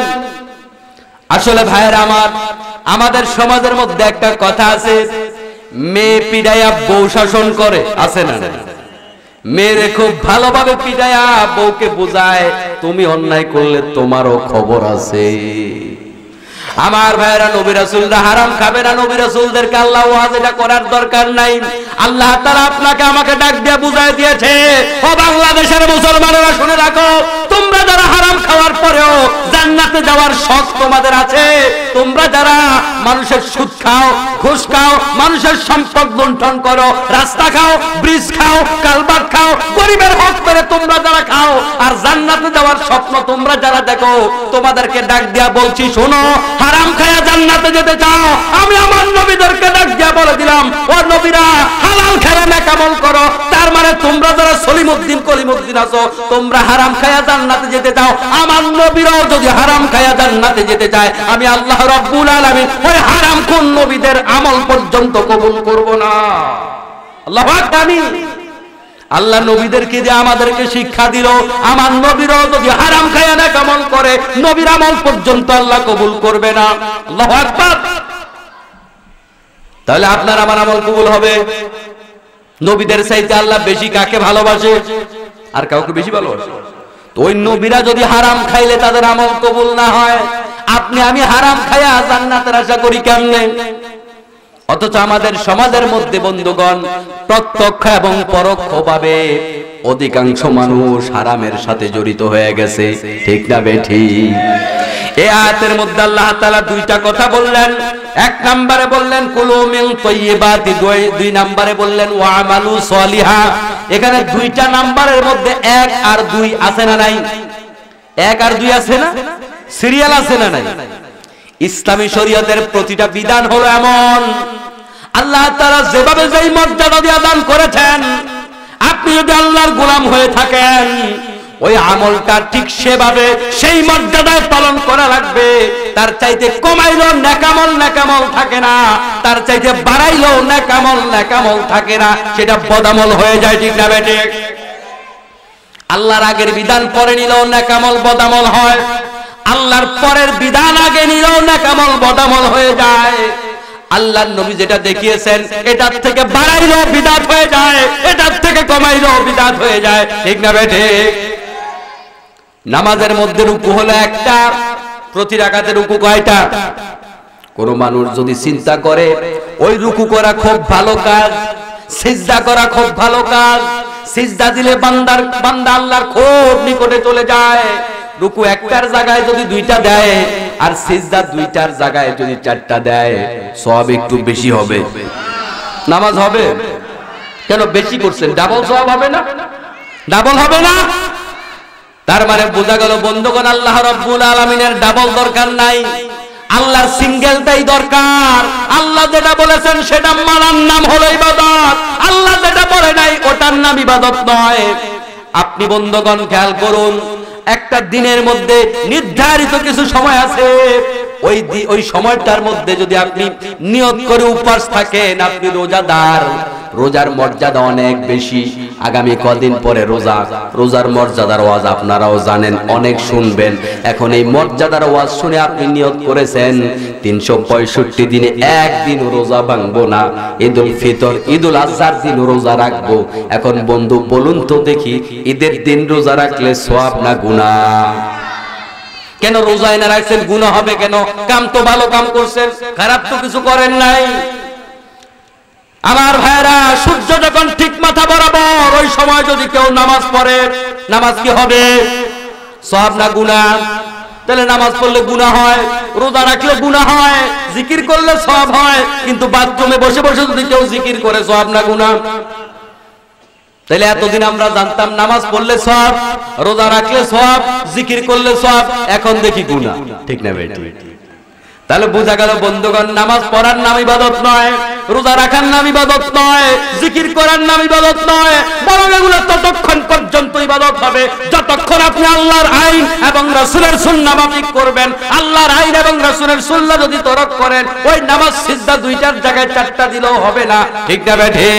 আসলে ভাইয়েরা আমার, আমাদের সমাজের মধ্যে একটা কথা আছে, মেয়ে পিড়াইয়া বউ শাসন করে, আছে না? মেয়েরে খুব ভালোভাবে পিড়াইয়া বউকে বোঝায়, তুমি অন্যায় করলে তোমারও খবর আছে। আমার ভাইরা, নবী রাসূলরা হারাম খাবে না, নবী রাসূলদেরকে আল্লাহ ওয়াজ এটা করার দরকার নাই। আল্লাহ তাআলা আপনাকে আমাকে ডাক দিয়ে বুঝায় দিয়েছে, ও বাংলাদেশের মুসলমানেরা শুনে রাখো, তোমরা যারা হারাম খাওয়ার পরেও জান্নাতে যাওয়ার শখ তোমাদের আছে, তোমরা যারা মানুষের সুদ খাও, ঘুষ খাও, মানুষের সম্পদ লুণ্ঠন করো, রাস্তা খাও, ব্রিজ খাও, কালভার্ট খাও, গরিবের হক করে তোমরা যারা খাও, আর জান্নাতে যাওয়ার স্বপ্ন তোমরা যারা দেখো, তোমাদেরকে ডাক দিয়া বলছি, শোনো, হারাম খায়া জান্নাতে যেতে চাও, আমি আমার নবীদেরকে ডাক দিয়া বলে দিলাম, ও নবীরা, হালাল খায়া নেক আমল করো। তার মানে তোমরা যারা সলিমউদ্দিন কলিমউদ্দিন আছো, তোমরা হারাম খায়া জান্নাতে যেতে চাও, আমার নবীরাও যদি হারাম খায়া জান্নাতে যেতে চায়, আমি আল্লাহ রাব্বুল আলামিন ওই হারাম কোন নবীদের আমল পর্যন্ত কবুল করব না। আল্লাহু আকবার। আল্লাহ নবীদেরকে যে আমাদেরকে শিক্ষা দিল, আমার নবীরাও যদি হারাম খায়া নেক আমল করে, নবীর আমল পর্যন্ত আল্লাহ কবুল করবে না। আল্লাহু আকবার। তাহলে আপনার আমার আমল কবুল হবে? নবীদের চাইতে আল্লাহ বেশি কাকে ভালোবাসে? আর কাউকে বেশি ভালোবাসে? তো ওই নবীরা যদি হারাম খাইলে তাদের আমল কবুল না হয়, আপনি আমি হারাম খায়া জান্নাতের আশা করি কেমনে? অথচ আমাদের সমাজের মধ্যে বন্ধুগণ, প্রত্যক্ষ এবং পরোক্ষভাবে অধিকাংশ মানুষ হারামের সাথে জড়িত হয়ে গেছে, ঠিক না বেঠিক? এই আয়াতের মধ্যে আল্লাহ তাআলা দুইটা কথা বললেন। এক নম্বরে বললেন কুলু মিন তাইয়্যিবাতি, দুই নম্বরে বললেন ওয়া'মালু সালিহা। এখানে দুইটা নাম্বারের মধ্যে এক আর দুই আছে না নাই? এক আর দুই আছে না? সিরিয়াল আছে না নাই? ইসলামী শরীয়তের প্রতিটা বিধান হলো এমন, আল্লাহ তাআলা যেভাবে যেই মর্যাদা দিয়ে দান করেছেন, আপনি যদি আল্লাহর গোলাম হয়ে থাকেন, ওই আমলটা ঠিক সেভাবে সেই মর্যাদায় পালন করা লাগবে। তার চাইতে কমাইলো নেকামল নেকামল থাকে না, তার চাইতে বাড়াইলো নেকামল নেকামল থাকে না, সেটা বদামল হয়ে যায়, ঠিক না বেটে? আল্লাহর আগের বিধান পরে নিলেও নেকামল বদামল হয়, আল্লাহর পরের বিধান আগে নিলেও নেকামল বদামল হয়ে যায়। আল্লাহর নবী যেটা দেখিয়েছেন, এটার থেকে বাড়াইলেও বিদাত হয়ে যায়, এটার থেকে কমাইলেও বিদাত হয়ে যায়, ঠিক না বেটে? নামাজের মধ্যে রুকু হলো একটা, প্রতি রাকাতে রুকু কয়টা? কোন মানুষ যদি চিন্তা করে ওই রুকু করা খুব ভালো কাজ, সিজদা করা খুব ভালো কাজ, সিজদা দিলে বান্দার বান্দা আল্লাহর খুব নিকটে চলে যায়, রুকু একটার জায়গায় যদি দুইটা দেয় আর সিজদা দুইটার জায়গায় যদি চারটা দেয়, সওয়াব একটু বেশি হবে, নামাজ হবে? কেন বেশি করছেন, ডাবল সওয়াব হবে না? ডাবল হবে না? তার মানে বোঝা গেল বন্ধুগণ, আল্লাহ রাব্বুল আলামিনের ডাবল দরকার নাই, আল্লাহর সিঙ্গেলটাই দরকার। আল্লাহ যেটা বলেছেন সেটা মানার নাম হলো ইবাদত, আল্লাহ যেটা বলে নাই ওটার নাম ইবাদত নয়। আপনি বন্ধুগণ খেয়াল করুন, একটা দিনের মধ্যে নির্ধারিত কিছু সময় আছে, ওই ওই সময়টার মধ্যে যদি আপনি নিয়ত করে উপবাস থাকেন, আপনি রোজাদার। রোজার মর্যাদা অনেক বেশি। আগামী কদিন পরে রোজা, রোজার মর্যাদার ওয়াজ আপনারাও জানেন, অনেক শুনবেন। এখন এই মর্যাদার ওয়াজ শুনে আপনি নিয়ত করেছেন তিনশো পঁয়ষট্টি দিনে একদিন রোজা ভাঙবো না, ঈদুল ফিতর ঈদুল আজহার দিন রোজা রাখবো। এখন বন্ধু বলুন তো দেখি, ঈদের দিন রোজা রাখলে সওয়াব না গুনাহ? কেন রোজা এনে রাখছেন, গুনাহ হবে কেন? কাম তো ভালো কাম করছেন, খারাপ তো কিছু করেন নাই। আমার ভাইরা, সূর্য যখন ঠিক মাথা বরাবর, ওই সময় যদি কেউ নামাজ পড়ে, নামাজ কি হবে? সওয়াব না গুনাহ? তাহলে নামাজ পড়লে গুনাহ হয়, রোজা রাখলে গুনাহ হয়, জিকির করলে সওয়াব হয়। কিন্তু বাথরুমে বসে বসে যদি কেউ জিকির করে, সওয়াব না গুনাহ? তাহলে এতদিন আমরা জানতাম নামাজ পড়লে সওয়াব, রোজা রাখলে সওয়াব, জিকির করলে সওয়াব, এখন দেখি গুনাহ। ঠিক না ভাই? তাহলে বোঝা গেল বন্ধুগণ, নামাজ পড়ার নাম ইবাদত নয়, রোজা রাখার নাম ইবাদত নয়, জিকির করার নাম ইবাদত নয়, বরং এগুলো ততক্ষণ পর্যন্ত ইবাদত হবে যতক্ষণ আপনি আল্লাহর আইন এবং রাসূলের সুন্নাহ মাফিক করবেন। আল্লাহর আইন এবং রাসূলের সুন্নাহ যদি তরক করেন, ওই নামাজ সিজদা দুইটার জায়গায় চারটা দিলেও হবে না। ঠিক না বেঠে?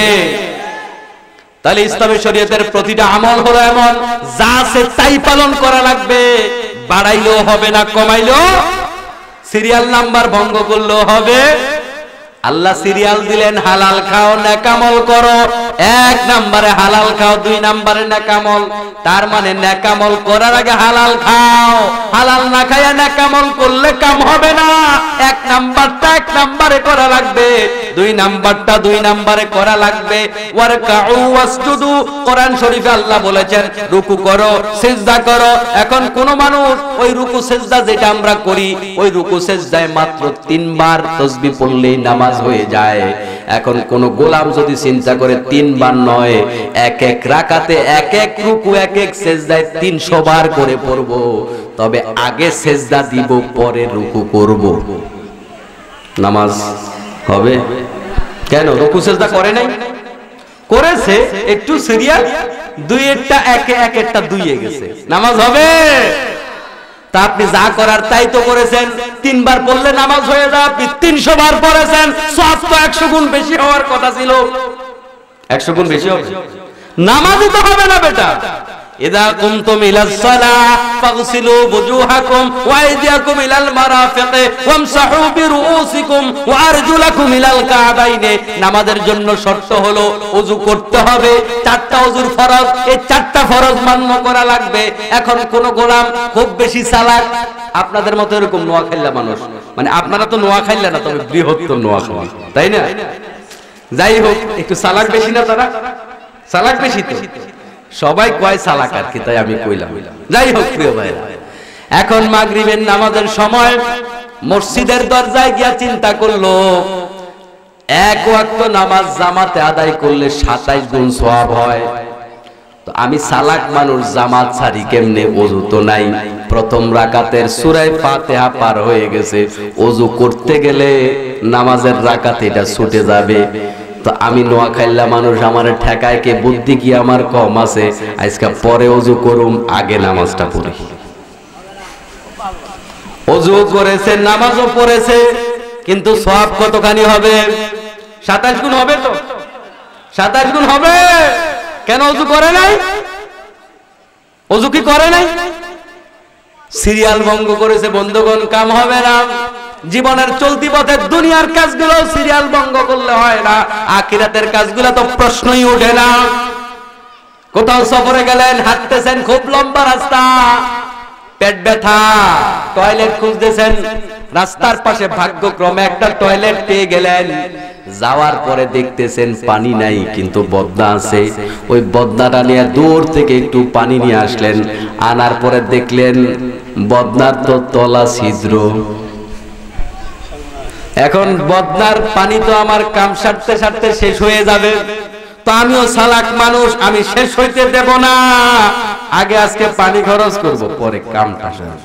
তাহলে ইসলামী শরীয়তের প্রতিটা আমল হলো এমন, যা আছে তাই পালন করা লাগবে, বাড়াইলেও হবে না, কমাইলেও। সিরিয়াল নাম্বার ভঙ্গ করলেও হবে। আল্লাহ সিরিয়াল দিলেন, হালাল খাও নেকামল করো, এক নম্বরে হালাল খাও, দুই নম্বরে নেকামল। তার মানে নেকামল করার আগে হালাল খাও, হালাল না খাইয়া নেকামল করলে কাম হবে না। এক নাম্বারটা এক নম্বরে করা লাগবে, দুই নাম্বারটা দুই নম্বরে করা লাগবে। ওয়ারকাউ ওয়াসজুদু, কোরআন শরীফে আল্লাহ বলেছেন রুকু করো, সিজদা করো। এখন কোন মানুষ ওই রুকু সিজদা যেটা আমরা করি, ওই রুকু সিজদায় মাত্র তিনবার তাসবিহ পড়লেই নামাজ হয়ে যায়। এখন কোন গোলাম যদি চিন্তা করে তিনবার নয়, এক এক রাকাতে এক এক রুকু এক এক সিজদায় তিনশো বার করে পড়ব, তবে আগে সিজদা দিব পরে রুকু করব, নামাজ হবে? কেন? রুকু সিজদা করে নাই? করেছে, একটু সিরিয়াল, দুই একটা একে এক একটা দুইয়ে গেছে, নামাজ হবে? তা আপনি যা করার তাই তো করেছেন। তিনবার পড়লে নামাজ হয়ে যায়, আপনি তিনশো বার পড়েছেন, সওয়াব তো একশো গুণ বেশি হওয়ার কথা ছিল। একশো গুণ বেশি হবে, নামাজই তো হবে না বেটা। ইযা কুমতুম ইলাস সালাহ ফাগসিলু বুজুহাকুম ওয়া আইদিয়াকুম ইলাল মারাফিকি ওয়ামসাহু বিরুউসিকুম ওয়া আরজুলাকুম ইলাল কাবাইনি। নামাজের জন্য শর্ত হলো ওযু করতে হবে, চারটা ওযুর ফরজ, এই চারটা ফরজ মান্য করা লাগবে। এখন কোন গোলাম খুব বেশি চালাক, আপনাদের মতো এরকম নোয়াখাইলা মানুষ, মানে আপনারা তো নোয়াখাইলা না, তবে বৃহত্তর নোয়াখালী, তাই না? যাই হোক, একটু চালাক বেশি না তারা? চালাক বেশি তো, সবাই কয় চালাক আর কি, তাই আমি কইলাম। যাই হোক প্রিয় ভাইরা, এখন মাগরিবের নামাজের সময় মসজিদের দরজায় গিয়া চিন্তা করলো, এক ওয়াক্ত নামাজ জামাতে আদায় করলে সাতাইশ গুণ সওয়াব হয়। তো আমি চালাক মানুষ, জামাত ছাড়ি কেমনে? ওযু তো নাই, প্রথম রাকাতের সূরা ফাতিহা পার হয়ে গেছে, ওযু করতে গেলে নামাজের রাকাত এটা ছুটে যাবে। তো আমি নোয়াখাইলা মানুষ, আমার ঠেকায় কে? বুদ্ধি কি আমার কম আছে? আজকে পরে ওযু করুম, আগে নামাজটা পড়ি। ওযু করেছে, নামাজও পড়েছে, কিন্তু সওয়াব কতখানি হবে? সাতাশ গুণ হবে তো? সাতাশ গুণ হবে। কেন? ওযু করে নাই। ওযু কি করে নাই? সিরিয়াল ভঙ্গ করেছে। বন্ধুগণ, কাম হবে না। জীবনের চলতি পথে দুনিয়ার কাজগুলো সিরিয়াল ভঙ্গ করলে হয় না, আখিরাতের কাজগুলো তো প্রশ্নই ওঠে না। কোথাও সফরে গেলেন, হাঁটতেছেন, খুব লম্বা রাস্তা, পেট ব্যথা, টয়লেট খুঁজতেছেন, রাস্তার পাশে ভাগ্যক্রমে একটা টয়লেট পেয়ে গেলেন। যাওয়ার পরে দেখতেছেন পানি নাই, কিন্তু বদনা আছে। ওই বদনাটা নিয়ে দূর থেকে একটু পানি নিয়ে আসলেন, আনার পরে দেখলেন বদনার তো তলা ছিদ্র। এখন বদনার পানি তো আমার কাম সারতে সারতে শেষ হয়ে যাবে, তো আমিও চালাক মানুষ, আমি শেষ হইতে দেব না, আগে আজকে পানি খরচ করব, পরে কামটা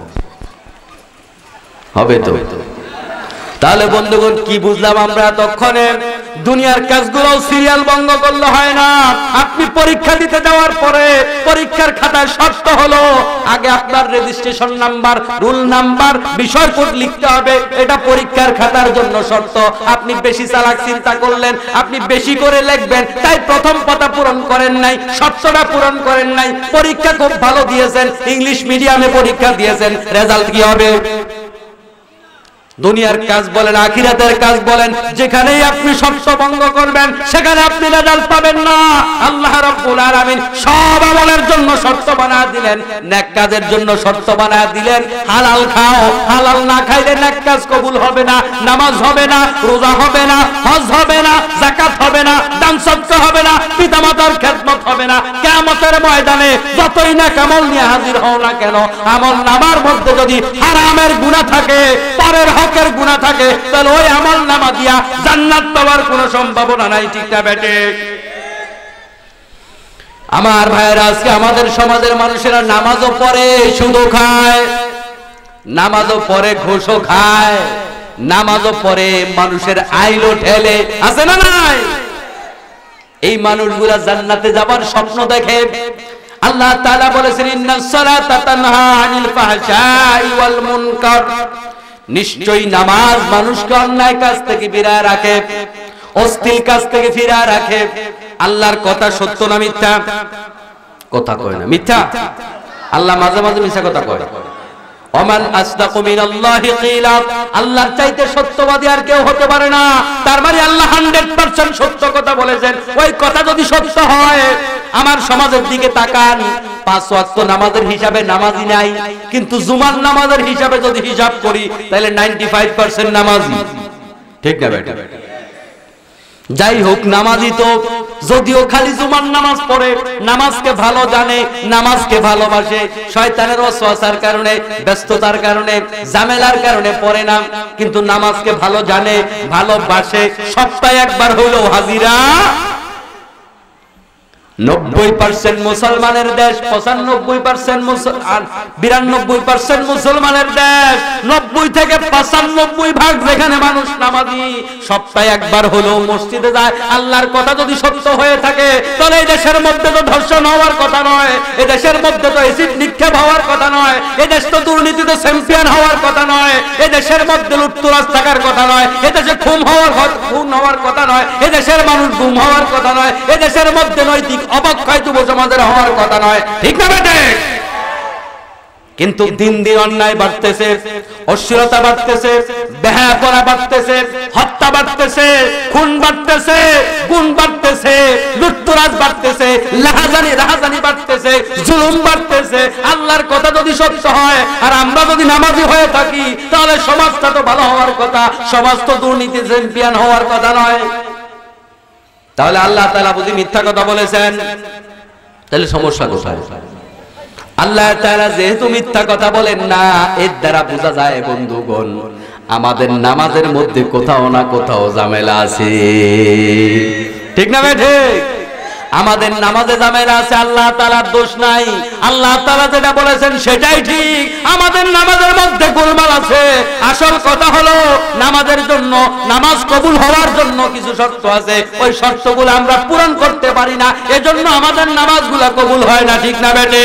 হবে তো। তাহলে বন্ধুগণ কি বুঝলাম আমরা এতক্ষণে? দুনিয়ার কাজগুলো সিরিয়াল ভঙ্গ করলে হয় না। আপনি পরীক্ষা দিতে যাওয়ার পরে পরীক্ষার খাতায় শর্ত হলো আগে আপনার রেজিস্ট্রেশন নাম্বার, রুল নাম্বার, বিষয় কোড লিখতে হবে, এটা পরীক্ষার খাতার জন্য শর্ত। আপনি বেশি চালাক চিন্তা করলেন, আপনি বেশি করে লিখবেন, তাই প্রথম কথা পূরণ করেন নাই, শর্তটা পূরণ করেন নাই। পরীক্ষা খুব ভালো দিয়েছেন, ইংলিশ মিডিয়ামে পরীক্ষা দিয়েছেন, রেজাল্ট কি হবে? দুনিয়ার কাজ বলেন, আখিরাতের কাজ বলেন, যেখানেই আপনি শর্ত ভঙ্গ করবেন সেখানে আপনি রেজাল্ট পাবেন না। আল্লাহ রাব্বুল আলামিন সব আমলের জন্য শর্ত বানায় দিলেন, নেক কাজের জন্য শর্ত বানায় দিলেন। হালাল খাও, হালাল না খাইলে নেক কাজ কবুল হবে না, নামাজ হবে না, রোজা হবে না, হজ হবে না, যাকাত হবে না, দান সদকা হবে না, পিতামাতার খেদমত হবে না। কিয়ামতের ময়দানে যতই না আমল নিয়ে হাজির হও না কেন, আমল নামার মধ্যে যদি হারামের গুনাহ থাকে, পরের হকের গুনাহ থাকে, তাহলে ওই আমল নামা দিয়া জান্নাত পাওয়ার কোনো সম্ভাবনা নাই। ঠিক না বেটে? আমার ভাইয়েরা, আজকে আমাদের সমাজের মানুষেরা নামাজও পড়ে, সুদও খায়, নামাজও পড়ে, ঘুষও খায়, নামাজও পড়ে, মানুষের আইলও ঠেলে, আছে না নাই? এই মানুষগুলা জান্নাতে যাবার স্বপ্ন দেখে। আল্লাহ তাআলা বলেছেন, ইন্নাস সালাতা তানহা আনিল ফাহশাই ওয়াল মুনকার, নিশ্চয়ই নামাজ মানুষকে অন্যায় কাজ থেকে ফিরায় রাখে, অশ্লীল কাজ থেকে ফিরায় রাখে। আল্লাহর কথা সত্য না মিথ্যা? কথা কয় না, মিথ্যা। আল্লাহ মাঝে মাঝে মিথ্যা কথা কয়। ওমান আসদাকু মিনাল্লাহি কিলা, আল্লাহর চাইতে সত্যবাদী আর কেউ হতে পারে না। তার মানে আল্লাহ একশো পার্সেন্ট সত্য কথা বলেছেন। ওই কথা যদি সত্য হয়, আমার সমাজের দিকে তাকান, পাঁচ ওয়াক্ত নামাজের হিসাবে নামাজি নাই, কিন্তু জুমার নামাজের হিসাবে যদি হিসাব করি তাহলে পঁচানব্বই পার্সেন্ট নামাজি। ঠিক না বেটা? যাই হোক, নামাজি তো যদিও খালি জুমার নামাজ পড়ে, নামাজকে ভালো জানে, নামাজকে ভালোবাসে, শয়তানের ওয়াসওয়াসার কারণে, ব্যস্ততার কারণে, ঝামেলার কারণে পড়ে না, কিন্তু নামাজকে ভালো জানে, ভালোবাসে। সপ্তাহে একবার হইলেও হাজিরা। নব্বই পার্সেন্ট মুসলমানের দেশ, পঁচানব্বই পার্সেন্ট আর বিরানব্বই পার্সেন্ট মুসলমানের দেশ, নব্বই থেকে পঁচানব্বই ভাগ যেখানে মানুষ নামাজি, সপ্তাহে একবার হলেও মসজিদে যায়। আল্লাহর কথা যদি সত্য হয়ে থাকে, তাহলে এই দেশের মধ্যে তো ধর্ষণ হওয়ার কথা নয়, এই দেশের মধ্যে তো এসিড নিক্ষেপ হওয়ার কথা নয়, এই দেশ তো দুর্নীতিতে চ্যাম্পিয়ন হওয়ার কথা নয়, এই দেশের মধ্যে লুটতরাজ থাকার কথা নয়, এই দেশে খুন হওয়ার খুন হওয়ার কথা নয়, এই দেশের মানুষ গুম হওয়ার কথা নয়, এই দেশের মধ্যে নৈতিক অবক্ষয় যুব সমাজের হওয়ার কথা নয়। ঠিক না বেটে? কিন্তু দিন দিন অন্যায় বাড়তেছে, অশ্লীলতা বাড়তেছে, বেহায়াপনা বাড়তেছে, হত্যা বাড়তেছে, খুন বাড়তেছে, গুণ বাড়তেছে, লুটতরাজ বাড়তেছে, লাহাজানি রাহাজানি বাড়তেছে, জুলুম বাড়তেছে। আল্লাহর কথা যদি সত্য হয় আর আমরা যদি নামাজি হয়ে থাকি, তাহলে সমাজটা তো ভালো হওয়ার কথা, সমাজ তো দুর্নীতি চ্যাম্পিয়ন হওয়ার কথা নয়। তাহলে আল্লাহ তাআলা বুঝি মিথ্যা কথা বলেছেন? তাহলে সমস্যা কোথায়? আল্লাহ তাআলা যেহেতু মিথ্যা কথা বলেন না, এর দ্বারা বোঝা যায় বন্ধুগণ, আমাদের নামাজের মধ্যে কোথাও না কোথাও ঝামেলা আছে। ঠিক না ভাই? ঠিক। আমাদের নামাজে ঝামেলা আছে, আল্লাহ তাআলার দোষ নাই। আল্লাহ তাআলা যেটা বলেছেন সেটাই ঠিক। আমাদের নামাজের মধ্যে গোলমাল আছে। আসল কথা হলো, নামাজের জন্য, নামাজ কবুল হওয়ার জন্য কিছু শর্ত আছে, ওই শর্তগুলো আমরা পূরণ করতে পারি না, এজন্য আমাদের নামাজগুলো কবুল হয় না। ঠিক না বেটে?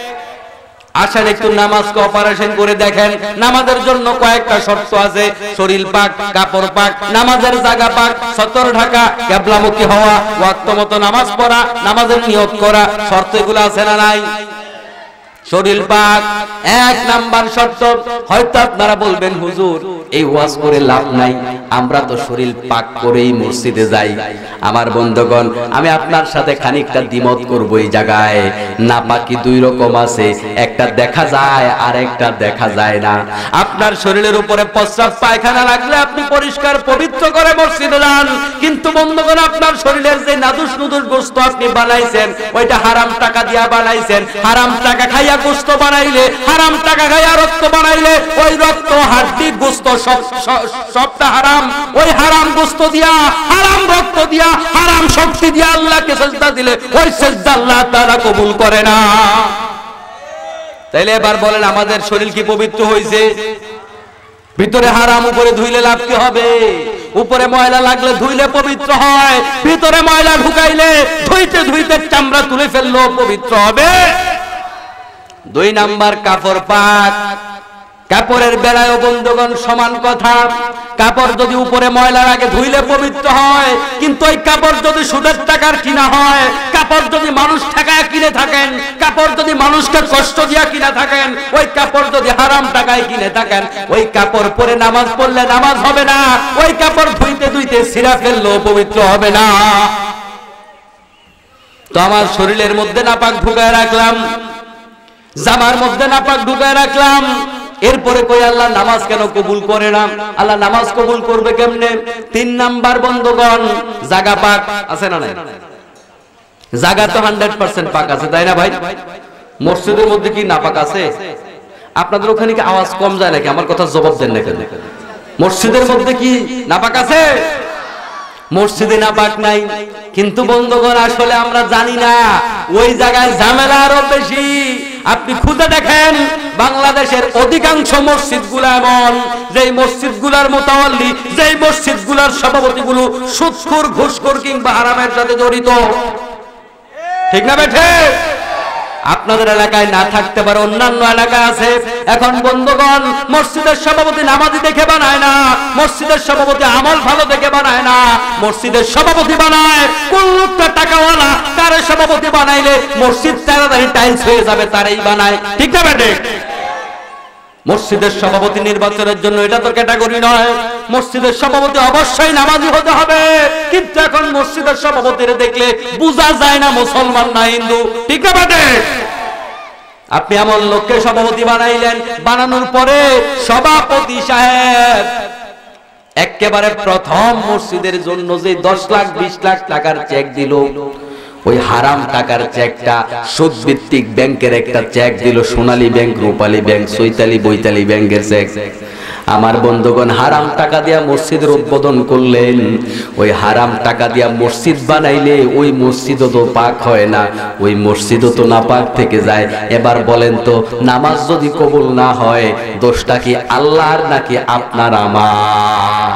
আসেন একটু নামাজকে অপারেশন করে দেখেন। নামাজের জন্য কয়েকটা শর্ত আছে, শরীর পাক, কাপড় পাক, নামাজের জায়গা পাক, সতর ঢাকা, কিবলামুখী হওয়া, ওয়াক্ত মতো নামাজ পড়া, নামাজের নিয়ত করা, শর্ত এগুলো আছে না নাই? শরীর পাক এক নাম্বার শর্ত। হয়তো আপনারা বলবেন, হুজুর এই ওয়াজ করে লাভ নাই, আমরা তো শরীর পাক করেই মসজিদে যাই। আমার বন্ধুগণ, আমি আপনার সাথে খানিকটা দ্বিমত করব। এই জায়গায় নাপাকি দুই রকম আছে, একটা দেখা যায় আর একটা দেখা যায় না। আপনার শরীরের উপরে প্রস্রাব পায়খানা লাগলে আপনি পরিষ্কার পবিত্র করে মসজিদে যান, কিন্তু বন্ধুগণ আপনার শরীরের যে নাদুস নুদুস গোশত আপনি বানাইছেন, ওইটা হারাম টাকা দিয়া বানাইছেন। হারাম টাকা খাইয়া গোশত বানাইলে, হারাম টাকা খাইয়া রক্ত বানাইলে, ওই রক্ত, হাড্ডি, গোশত সবটা হারাম। ওই হারাম গোশত দিয়া, হারাম রক্ত দিয়া, হারাম শক্তি দিয়া আল্লাহকে সিজদা দিলে ওই সিজদা আল্লাহ তাআলা কবুল করে না। তাইলে এবার বলেন আমাদের শরীর কি পবিত্র হয়েছে? ভিতরে হারাম, উপরে ধুইলে লাভ কি হবে? উপরে ময়লা লাগলে ধুইলে পবিত্র হয়, ভিতরে ময়লা ঢুকাইলে ধুইতে ধুইতে চামড়া তুলে ফেললো পবিত্র হবে। দুই নাম্বার কাপড় পাক। কাপড়ের বেলায় বন্ধুগণ সমান কথা। কাপড় যদি উপরে ময়লা লাগে ধুইলে পবিত্র হয়, কিন্তু ওই কাপড় যদি সুদের টাকার কিনা হয়, কাপড় যদি মানুষ টাকায় কিনে থাকেন, কাপড় যদি মানুষকে কষ্ট দিয়া কিনে থাকেন, ওই কাপড় যদি হারাম টাকায় কিনে থাকেন, ওই কাপড় পরে নামাজ পড়লে নামাজ হবে না, ওই কাপড় ধুইতে ধুইতে ছিঁড়া ফেললেও পবিত্র হবে না। তো আমার শরীরের মধ্যে নাপাক ঢুকায় রাখলাম, জামার মধ্যে নাপাক ঢুকায় রাখলাম, এরপরে কই আল্লাহ নামাজ কেন কবুল করে না? আল্লাহ নামাজ কবুল করবে কেমনে? তিন নাম্বার বন্ধুগণ, জায়গা পাক আছে না নাই? জায়গা তো হান্ড্রেড পার্সেন্ট পাক আছে, তাই না ভাই? মসজিদের মধ্যে কি নাপাক আছে? আপনাদের ওখানে কি আওয়াজ কম যায় নাকি? আমার কথা জবাব দেন না কেন? মসজিদের মধ্যে কি নাপাক আছে? মসজিদে নাপাক নাই, কিন্তু বন্ধুগণ আসলে আমরা জানি না ওই জায়গায় ঝামেলা আরো বেশি। আপনি খুঁজে দেখেন বাংলাদেশের অধিকাংশ মসজিদগুলো এমন, যেই মসজিদগুলোর মুতাওয়াল্লি, যেই মসজিদগুলোর সভাপতিগুলো সুদখোর, ঘুষখোর কিংবা হারামের সাথে জড়িত। ঠিক না বেঠে? আপনাদের এলাকায় না থাকতে পারে, অন্যান্য এলাকা আছে। এখন বন্ধুগণ, মসজিদের সভাপতি নামাজি দেখে বানায় না, মসজিদের সভাপতি আমল ভালো দেখে বানায় না, মসজিদের সভাপতি বানায় কোন লোকটা টাকাওয়ালা, তার সভাপতি বানাইলে মসজিদ তাড়াতাড়ি টাইলস হয়ে যাবে, তারই বানায়। ঠিক না বেটে? মসজিদের সভাপতি নির্বাচনের জন্য এটা তো ক্যাটাগরি নয়। মসজিদের সভাপতি অবশ্যই নামাজি হতে হবে, কিন্তু এখন মসজিদের সভাপতিরে দেখলে বোঝা যায় না মুসলমান না হিন্দু। ঠিক না বেটে? আপনি এমন লোককে সভাপতি বানাইলেন, বানানোর পরে সভাপতি সাহেব একেবারে প্রথম মসজিদের জন্য যে দশ লাখ বিশ লাখ টাকার চেক দিল, ওই হারাম টাকার চেকটা সুদ ভিত্তিক ব্যাংকের একটা চেক দিল, সোনালী ব্যাংক, রূপালী ব্যাংক, চৈতালি বৈতালি ব্যাংকের চেক। আমার বন্ধুগণ, হারাম টাকা দিয়া মসজিদের উদ্বোধন করলেন, ওই হারাম টাকা দিয়া মসজিদ বানাইলে ওই মসজিদও তো পাক হয় না, ওই মসজিদও তো না পাক থেকে যায়। এবার বলেন তো, নামাজ যদি কবুল না হয়, দোষটা কি আল্লাহর নাকি আপনার আমার?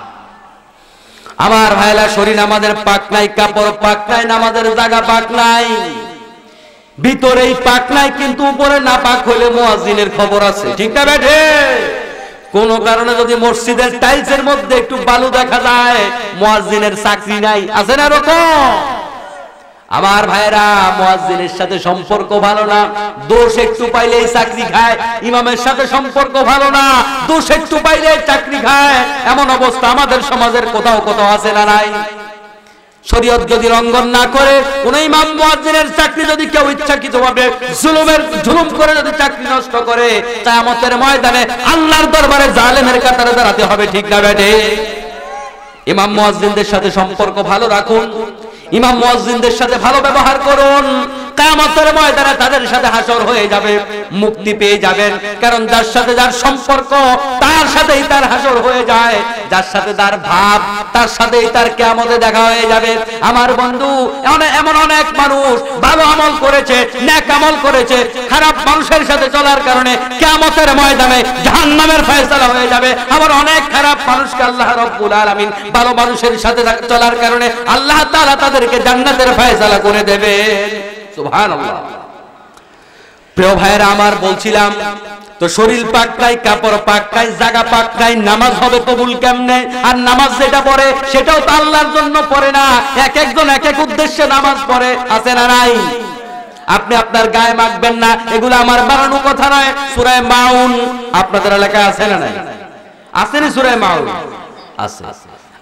আমার ভাইলা, শরীর আমাদের পাক নাই, কাপড় পাক নাই, নামাজের জায়গা পাক নাই, ভিতরেই পাক নাই, কিন্তু উপরে না পাক হইলে মুয়াজ্জিনের খবর আছে। ঠিক না বেঠে? কোন কারণে যদি মসজিদের টাইলসের মধ্যে একটু বালু দেখা যায়, মুয়াজ্জিনের চাকরি নাই। আছে না এরকম? আমার ভাইরা, মুয়াজ্জিনের সাথে সম্পর্ক ভালো না, দোষ একটু পাইলেই চাকরি খায়। ইমামের সাথে সম্পর্ক ভালো না, দোষ একটু পাইলেই চাকরি খায়। এমন অবস্থা আমাদের সমাজের কোথাও কোথাও আছে না নাই? শরীয়ত যদি লঙ্ঘন না করে কোন ইমাম মুয়াজ্জিনের চাকরি যদি কেউ ইচ্ছাকৃতভাবে জুলুমের জুলুম করে যদি চাকরি নষ্ট করে, কিয়ামতের ময়দানে আল্লাহর দরবারে জালেমের কাতারে দাঁড়াতে হবে। ঠিক না বেটে? ইমাম মুয়াজ্জিনদের সাথে সম্পর্ক ভালো রাখুন, ইমাম মুয়াজ্জিনদের সাথে ভালো ব্যবহার করুন, কিয়ামতের ময়দানে তাদের সাথে হাসর হয়ে যাবে, মুক্তি পেয়ে যাবেন। কারণ যার সাথে যার সম্পর্ক, তার সাথেই তার হাসর হয়ে যায়, যার সাথে তার ভাব, তার সাথেই তার কিয়ামতে দেখা হয়ে যাবে। আমার বন্ধু, এমন অনেক মানুষ ভালো আমল করেছে, নেক আমল করেছে, খারাপ মানুষের সাথে চলার কারণে কিয়ামতের ময়দানে জাহান্নামের ফয়সালা হয়ে যাবে। আবার অনেক খারাপ মানুষকে আল্লাহ রাব্বুল আলামিন ভালো মানুষের সাথে চলার কারণে আল্লাহ তাআলা তাদেরকে জান্নাতের ফয়সালা করে দেবেন। সুবহানাল্লাহ। প্রিয় ভাইরা আমার, বলছিলাম তো শরীর পাক নাই, কাপড় পাক নাই, জায়গা পাক নাই, নামাজ হবে কবুল কেমনে? আর নামাজ যেটা পড়ে সেটাও তো আল্লাহর জন্য পড়ে না, এক একজন এক এক উদ্দেশ্যে নামাজ পড়ে। আছে না নাই? আপনি আপনার গায়ে মাখবেন না, এগুলো আমার বানানো কথা নয়। সূরা মাউন আপনাদের এলাকায় আছে না নাই? আছে না সূরা মাউন? আছে।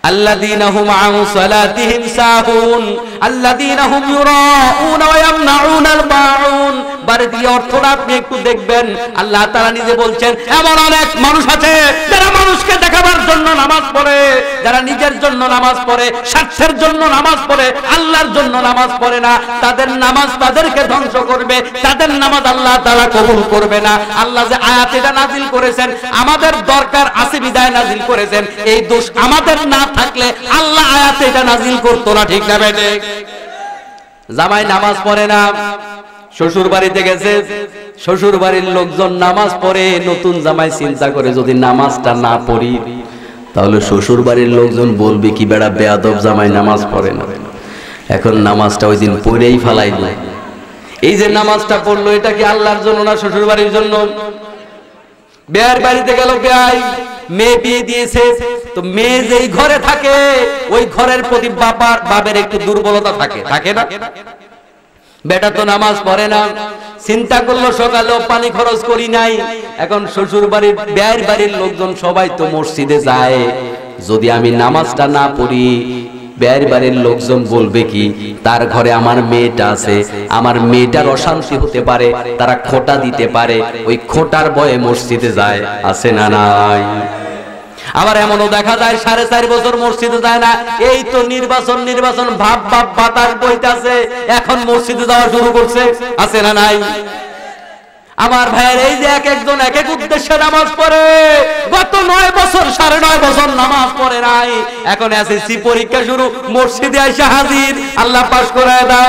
আল্লাযীনা হুম আন সালাতিহিম সাহুন আল্লাযীনা হুম ইউরাউনা ওয়া ইয়ামনাউনাল মাউন। বাড়তি অর্থটা আপনি একটু দেখবেন, আল্লাহ তাআলা নিজে বলছেন এমন অনেক মানুষ আছে যারা মানুষকে দেখাবার জন্য নামাজ পড়ে, যারা নিজের জন্য নামাজ পড়ে, স্বার্থের জন্য নামাজ পড়ে, আল্লাহর জন্য নামাজ পড়ে না। তাদের নামাজ তাদেরকে ধ্বংস করবে, তাদের নামাজ আল্লাহ তাআলা কবুল করবে না। আল্লাহ যে আয়াত এটা নাজিল করেছেন আমাদের দরকার আছে বিদায় নাজিল করেছেন, এই দোষ আমাদের না থাকলে আল্লাহ আয়াত এটা নাজিল করতো না, ঠিক না বেটে? জামাই নামাজ পড়ে না, শ্বশুর বাড়িতে গেছে, শ্বশুর বাড়ির লোকজন নামাজ পড়ে, নতুন জামাই চিন্তা করে যদি নামাজটা না পড়ি তাহলে শ্বশুর বাড়ির লোকজন বলবে কি বেড়া বেয়াদব জামাই নামাজ পড়ে না। এখন নামাজটা ওই দিন পড়েই ফালাইল। এই যে নামাজটা পড়লো এটা কি আল্লাহর জন্য না শ্বশুর বাড়ির জন্য? বেয়ার বাড়িতে গেল, বেয়াই মেয়ে বিয়ে দিয়েছে, তো মেয়ে যেই ঘরে থাকে ওই ঘরের প্রতি বাবার বাবের একটু দুর্বলতা থাকে, থাকে না? বেটা তো নামাজ পড়ে না, চিন্তা করলো সকালেও পানি খরচ করি নাই, এখন শ্বশুর বাড়ির বেয়ার বাড়ির লোকজন সবাই তো মসজিদে যায়, যদি আমি নামাজটা না পড়ি বেয়ার বাড়ির লোকজন বলবে কি তার ঘরে আমার মেয়েটা আছে, আমার মেয়েটার অশান্তি হতে পারে, তারা খোঁটা দিতে পারে, ওই খোঁটার ভয়ে মসজিদে যায়, আছে না নাই? আবার এমনও দেখা যায় সাড়ে চার বছর মসজিদে যায় না, এই তো নির্বাচন নির্বাচন ভাব ভাব বাতাস বইতাছে, এখন মসজিদে যাওয়া শুরু করছে, আছে না নাই? আমার ভাইয়ের এই যে এক একজন এক এক উদ্দেশ্যে নামাজ পড়ে, গত নয় বছর সাড়ে নয় বছর নামাজ পড়ে নাই, এখন এসএসসি পরীক্ষা শুরু, মসজিদে এসে হাজির, আল্লাহ পাস করায় দাও,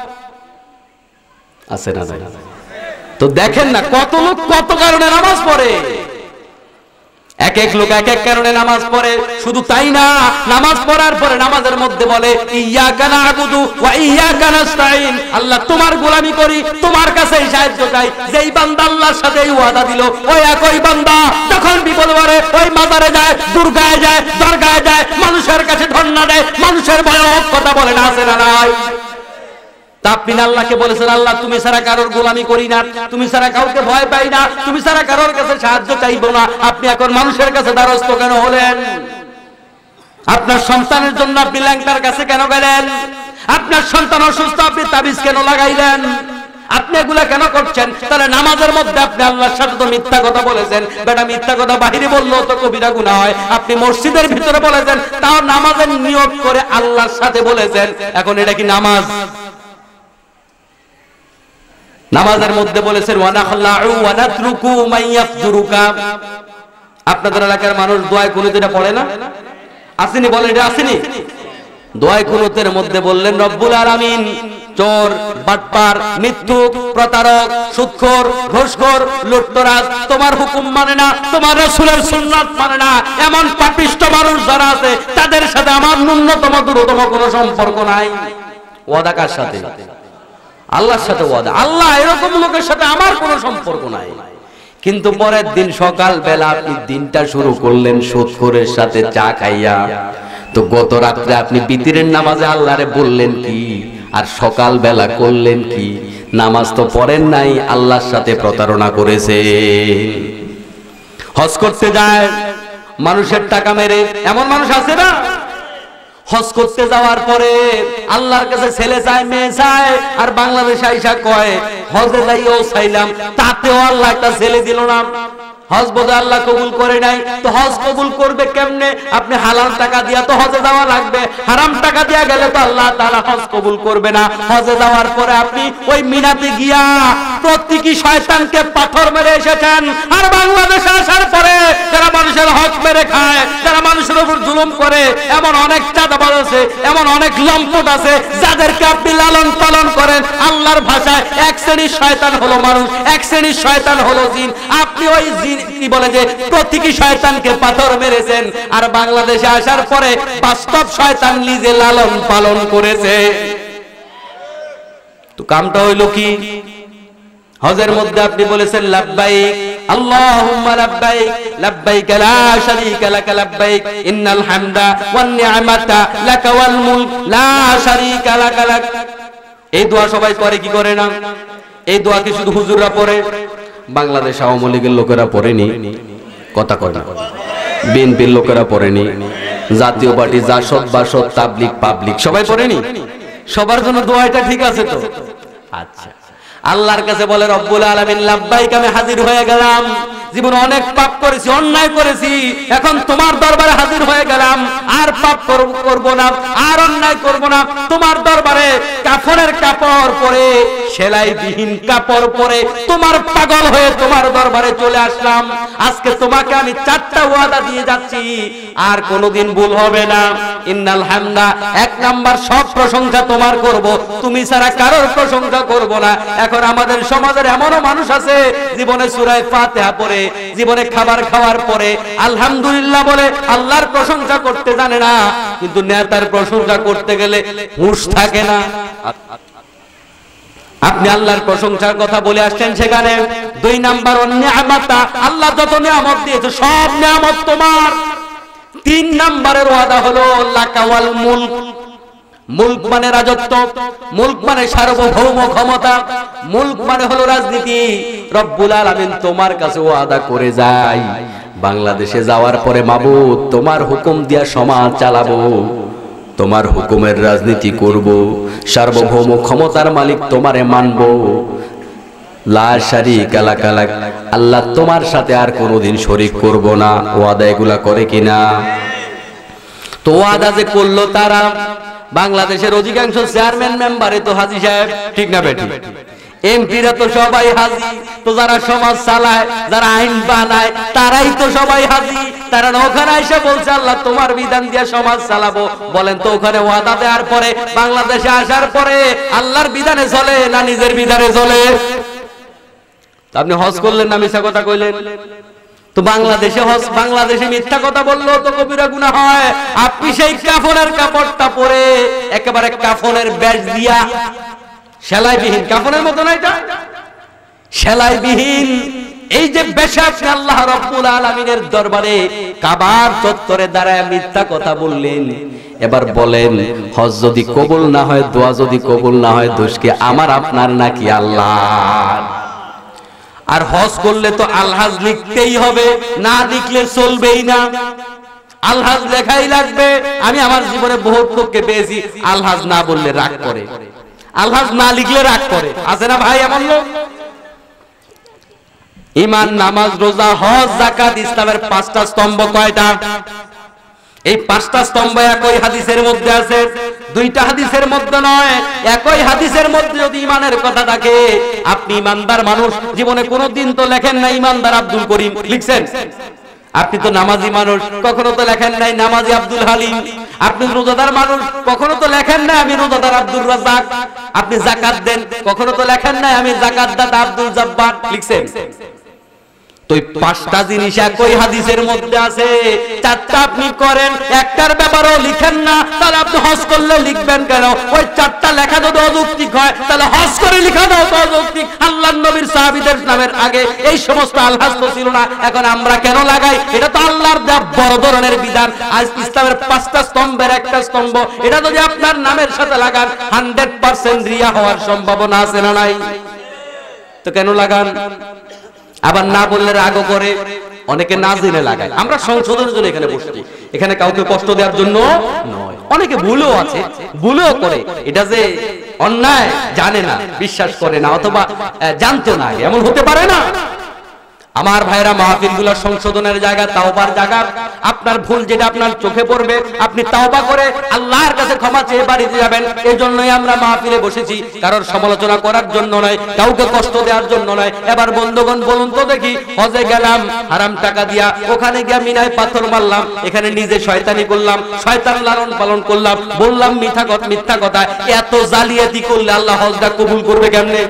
আছে না নাই? তো দেখেন না কত লোক কত কারণে নামাজ পড়ে, এক এক লোক এক এক কারণে নামাজ পড়ে। শুধু তাই না, নামাজ পড়ার পরে নামাজের মধ্যে বলে ইয়াকা না'বুদু ওয়া ইয়াকা নাস্তাঈন, আল্লাহ তোমার গোলামি করি, তোমার কাছেই সাহায্য চাই। যেই বান্দা আল্লাহর সাথে ওয়াদা দিল, ওই একই বান্দা যখন বিপদ পড়ে ওই মাজারে যায়, দুর্গায় যায়, দরগায় যায়, মানুষের কাছে ধর্ণা দেয়, মানুষের ভয়ে কথা বলে না, আছে না নাই? আপনি আল্লাহকে বলেছেন আল্লাহ তুমি ছাড়া কারোর গোলামি করি না, তুমি ছাড়া কাউকে ভয় পাই না, তুমি ছাড়া কারোর কাছে সাহায্য চাইবো না, আপনি এখন মানুষের কাছে দ্বারস্থ কেন হলেন? আপনার সন্তানের জন্য আপনি ল্যাংটার কাছে কেন গেলেন? আপনার সন্তান অসুস্থ, আপনি তাবিজ কেন লাগাইলেন? আপনি এগুলা কেন করছেন? তাহলে নামাজের মধ্যে আপনি আল্লাহর সাথে তো মিথ্যা কথা বলেছেন, বেটা মিথ্যা কথা বাহিরে বললেও তো কবিরা গুনাহ হয়, আপনি মসজিদের ভিতরে বলেছেন, তাও নামাজের নিয়ত করে আল্লাহর সাথে বলেছেন, এখন এটা কি নামাজ? নামাজের মধ্যে বলেছেন ওয়ানাখলাউ ওয়া নাতরুকু মান ইয়াফজুরুকা। আপনাদের এলাকার মানুষ দোয়ায় কুনুত এটা পড়ে না? আসেনি? বলেন এটা আসেনি? দোয়ায় কুনুতের মধ্যে বললেন রব্বুল আলামিন চোর, বাটপার, মিথ্যুক, প্রতারক, সুদখোর, ঘুষখোর, লুটতরাজ তোমার হুকুম মানে না, তোমার রাসূলের সুন্নাত মানে না, এমন পাপিষ্ঠ মানুষ যারা আছে তাদের সাথে আমার ন্যূনতম দূরতম কোনো সম্পর্ক নাই। ওয়াদা কার সাথে? আল্লাহর সাথে ওয়াদা। আল্লাহ এরকম লোকের সাথে আমার কোনো সম্পর্ক নাই। কিন্তু পরের দিন সকাল বেলা আপনি দিনটা শুরু করলেন সুদখোরের সাথে চা খাইয়া, তো গত রাত্রে আপনি বিতিরের নামাজে আল্লাহরে বললেন কি আর সকাল বেলা করলেন কি? নামাজ তো পড়েন নাই, আল্লাহর সাথে প্রতারণা করেছে। হজ করতে যায় মানুষের টাকা মেরে, এমন মানুষ আছে না? হজ করতে যাওয়ার পরে আল্লাহর কাছে ছেলে চায়, মেয়ে চায়, আর বাংলাদেশে আইসা কয় হজে যাইও চাইলাম, তাতেও আল্লাহ একটা ছেলে দিল না। হজ বোধ আল্লাহ কবুল করে নাই, তো হজ কবুল করবে কেমনে? আপনি হালাল টাকা দিয়া তো হজে যাওয়া লাগবে, হারাম টাকা দিয়া গেলে তো আল্লাহ তাআলা হজ কবুল করবে না। হজে যাওয়ার পরে আপনি ওই মিনাতে গিয়া প্রত্যেকী শয়তানকে পাথর মেরে এসেছেন, আর বাংলাদেশে আসার পরে যারা মানুষের হক মেরে খায়, যারা মানুষের উপর জুলুম করে, এমন অনেক চাঁদাবাজ আছে, এমন অনেক লম্পট আছে যাদেরকে আপনি লালন পালন করেন। আল্লাহর ভাষায় এক শ্রেণীর শয়তান হলো মানুষ, এক শ্রেণীর শয়তান হলো জিন। আপনি ওই জিন কি বলে যে প্রতীকী শয়তানকে পাথর মেরেছেন, আর বাংলাদেশে আসার পরে বাস্তব শয়তান নিজে লালন পালন করেছে। তো কামটা হইল কি? হজের মধ্যে আপনি বলেছেন লাব্বাইক আল্লাহুম্মা লাব্বাইক লাব্বাইক লা শারীকা লাক লাব্বাইক ইন্নাল হামদা ওয়ান নি'মাতা লাক ওয়াল মুলক লা শারীকা লাক লাক। এই দোয়া সবাই করে কি করে না? এই দোয়া কি শুধু হুজুররা পড়ে? বাংলাদেশ আওয়ামী লীগের লোকেরা পড়েনি? কথা কথা বিএনপির লোকেরা পড়েনি? জাতীয় পার্টি, জাসদ, বাসদ, তাবলিগ, পাবলিক সবাই পড়েনি? সবার জন্য দোয়াটা ঠিক আছে তো? আচ্ছা, আল্লাহর কাছে বলে রব্বুল আলামিন লাব্বাইক, আমি হাজির হয়ে গেলাম, জীবনে অনেক পাপ করেছি, অন্যায় করেছি, এখন তোমার দরবারে হাজির হয়ে গেলাম, আর পাপ করব না, আর অন্যায় করব না, তোমার দরবারে কাফনের কাপড় পরে, সেলাইবিহীন কাপড় পরে তোমার পাগল হয়ে তোমার দরবারে চলে আসলাম। আজকে তোমাকে আমি চারটা ওয়াদা দিয়ে যাচ্ছি, আর কোনোদিন ভুল হবে না। ইন্নাল হামদা, এক নাম্বার সব প্রশংসা তোমার করব, তুমি ছাড়া কারোর প্রশংসা করব না। এখন আমাদের সমাজের এমনও মানুষ আছে জীবনে সূরা ফাতিহা পড়ে, জীবনে খাবার খাওয়ার পরে আলহামদুলিল্লাহ বলে আল্লাহর প্রশংসা করতে জানে না, কিন্তু নেতার প্রশংসা করতে গেলে হুঁশ থাকে না। আপনি আল্লাহর প্রশংসার কথা বলে আসছেন সেখানে। দুই নাম্বার নিয়ামতা, আল্লাহ যত নিয়ামত দিয়েছে সব নিয়ামত তোমার। তিন নাম্বারের ওয়াদা হলো লাকাওয়াল মুলক, মুলক মানে রাজত্ব, মুলক মানে সার্বভৌম ক্ষমতা, মুলক মানে হলো রাজনীতি। রব্বুল আলামিন তোমার কাছে ওয়াদা করে যায়, বাংলাদেশে যাওয়ার পরে মাবুদ তোমার হুকুম দিয়া সমাজ চালাবো, তোমার হুকুমের রাজনীতি করব, সার্বভৌম ক্ষমতার মালিক তোমারে মানব, লা শারীকা লাক, আল্লাহ তোমার সাথে আর কোনোদিন শরীক করব না। ওয়াদা এগুলা করে কিনা? তো ওয়াদা যে করলো তারা, বাংলাদেশের অধিকাংশ চেয়ারম্যান মেম্বারে তো হাজী সাহেব, ঠিক না বেটি? এমপিরা তো সবাই হাজী, তো যারা সমাজ চালায়, যারা আইন বানায়, তারাই তো সবাই হাজী। তারা ওখানে এসে বলছে আল্লাহ তোমার বিধান দিয়ে সমাজ চালাবো। বলেন তো ওখানে ওয়াদা দেওয়ার পরে, বাংলাদেশে আসার পরে আল্লাহর বিধানে চলে না নিজের বিধানে চলে? আপনি হজ করলেন না মিথ্যা কথা কইলেন? তো বাংলাদেশে হজ, বাংলাদেশে মিথ্যা কথা বললেও তো কবিরা গুনাহ হয়। আপনি সেই কাফনের কাপড়টা পরে, একেবারে কাফনের ব্যাজ দিয়া, সেলাইবিহীন, কাফনের মতো না এটা, সেলাইবিহীন এই যে বেশে আপনি আল্লাহ রাব্বুল আলামিনের দরবারে কাবার চত্বরে দাঁড়ায় মিথ্যা কথা বললেন। এবার বলেন, হজ যদি কবুল না হয়, দোয়া যদি কবুল না হয়, দোষ কি আমার আপনার নাকি আল্লাহর? আর হজ করলে তো আলহাজ লিখতেই হবে, না লিখলে চলবেই না, আলহাজ লেখাই লাগবে। আমি আমার জীবনে বহুত লোককে পেয়েছি আলহাজ না বললে রাগ করে, আলহাজ না লিখলে রাগ করে, আছে না ভাই এমন লোক? ঈমান, নামাজ, রোজা, হজ, যাকাত, ইসলামের পাঁচটা স্তম্ভ কয়টা? এই পাঁচটা স্তম্ভ একই হাদিসের মধ্যে আছে, দুইটা হাদিসের মধ্যে নয়, একই হাদিসের মধ্যে যদি ঈমানের কথা থাকে। আপনি ঈমানদার মানুষ, জীবনে কোনোদিন তো লেখেন না ঈমানদার আব্দুল করিম, লিখছেন? আপনি তো নামাজি মানুষ, কখনো তো লেখেন নাই নামাজি আব্দুল হালিম। আপনি রোজাদার মানুষ, কখনো তো লেখেন নাই আমি রোজাদার আব্দুর রাজ্জাক। আপনি যাকাত দেন, কখনো তো লেখেন নাই আমি যাকাত দাতা আব্দুল জব্বার, লিখছেন? তো এই পাঁচটা জিনিস একই হাদিসের মধ্যে আছে, চারটা আপনি করেন, একটার ব্যাপারেও লিখেন না, তাহলে আপনি হজ করলে লিখবেন কেন? ওই চারটা লেখা যদি অযৌক্তিক হয়, তাহলে হজ করে লেখা দাও তো অযৌক্তিক। আল্লাহর নবীর সাহাবীদের নামের আগে এই সমস্ত আলহাজ তো ছিল না, এখন আমরা কেন লাগাই? এটা তো আল্লাহর দেওয়া বড় ধরনের বিধান। আজ ইসলামের পাঁচটা স্তম্ভের একটা স্তম্ভ, এটা যদি আপনার নামের সাথে লাগান, হান্ড্রেড পার্সেন্ট রিয়া হওয়ার সম্ভাবনা আছে না নাই? তো কেন লাগান? আবার না বললে রাগও করে, অনেকে না জেনে লাগায়। আমরা সংশোধনের জন্য এখানে বসছি, এখানে কাউকে কষ্ট দেওয়ার জন্য নয়। অনেকে ভুলও আছে, ভুলও করে, এটা যে অন্যায় জানে না, বিশ্বাস করে না, অথবা জানতো না, এমন হতে পারে না। আমার ভাইরা, মাহফিলগুলো সংশোধনের জায়গা, তাওবার জায়গা। আপনার ভুল যেটা আপনার চোখে পড়বে, আপনি তাওবা করে আল্লাহর কাছে ক্ষমা চেয়ে বাড়িতে যাবেন। এই জন্যই আমরা মাহফিলে বসেছি, কারোর সমালোচনা করার জন্য নয়, কাউকে কষ্ট দেওয়ার জন্য নয়। এবার বন্ধুগণ বলুন তো দেখি, হজে গেলাম হারাম টাকা দিয়া, ওখানে গিয়া মিনায় পাথর মারলাম, এখানে নিজে শয়তানি করলাম, শয়তান লালন পালন করলাম, বললাম মিথ্যা কথা, মিথ্যা কথা। এত জালিয়াতি করলে আল্লাহ হজটা কবুল করবে কেমনে?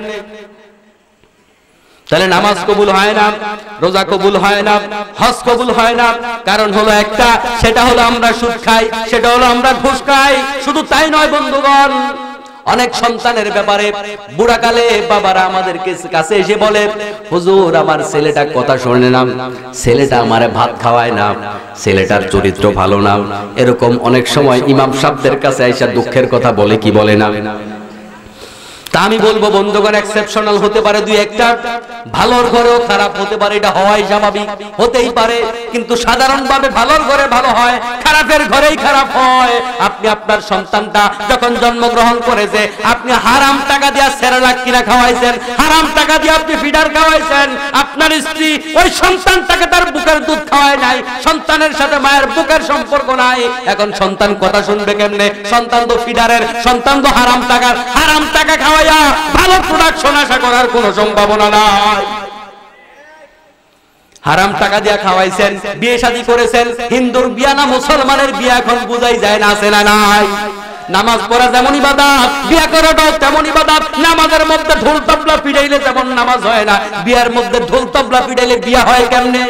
তাহলে নামাজ কবুল হয় না, রোজা কবুল হয় না, হজ কবুল হয় না, কারণ হলো একটা, সেটা হলো আমরা সুদ খাই, সেটা হলো আমরা ঘুষ খাই। শুধু তাই নয় বন্ধুগণ, অনেক সন্তানের ব্যাপারে বুড়াকালে বাবারা আমাদের কাছে এসে বলে, হুজুর আমার ছেলেটা কথা শোনে না, ছেলেটা আমারে ভাত খাওয়ায় না, ছেলেটার চরিত্র ভালো না। এরকম অনেক সময় ইমাম সাহেবদের কাছে এসে দুঃখের কথা বলে, কি বলে না? তা আমি বলবো বন্ধুগণ, এক্সেপশনাল হতে পারে দুই একটা, ভালোর ঘরেও খারাপ হতে পারে, এটা হওয়াই স্বাভাবিক, হতেই পারে। কিন্তু সাধারণভাবে ভালোর ঘরে ভালো হয়, খারাপের ঘরেই খারাপ হয়। আপনি আপনার সন্তানটা যখন জন্মগ্রহণ করেছে, আপনি হারাম টাকা দিয়ে সেরেলাক কিনা খাওয়াইছেন, হারাম টাকা দিয়ে আপনি ফিডার খাওয়াইছেন। আপনার স্ত্রী ওই সন্তানটাকে তার বুকের দুধ খাওয়ায় নাই, সন্তানের সাথে মায়ের বুকের সম্পর্ক নাই। এখন সন্তান কথা শুনবে কেমনে? সন্তান তো ফিডারের, সন্তান তো হারাম টাকার। হারাম টাকা খাওয়াইয়া ভালো প্রোডাকশন আশা করার কোনো সম্ভাবনা নাই। হারাম টাকা দিয়া খাওয়াইছেন, বিয়ে শাদী করেছেন, হিন্দুর বিয়া না মুসলমানের বিয়া এখন বুঝাই যায় না, আছে না নাই? নামাজ পড়া যেমন ইবাদত, বিয়া করাটাও তেমন ইবাদত। নামাজের মধ্যে ঢোল তবলা পিটাইলে যেমন নামাজ হয় না, বিয়ার মধ্যে ঢোল তবলা পিটাইলে বিয়া হয় কেমনে?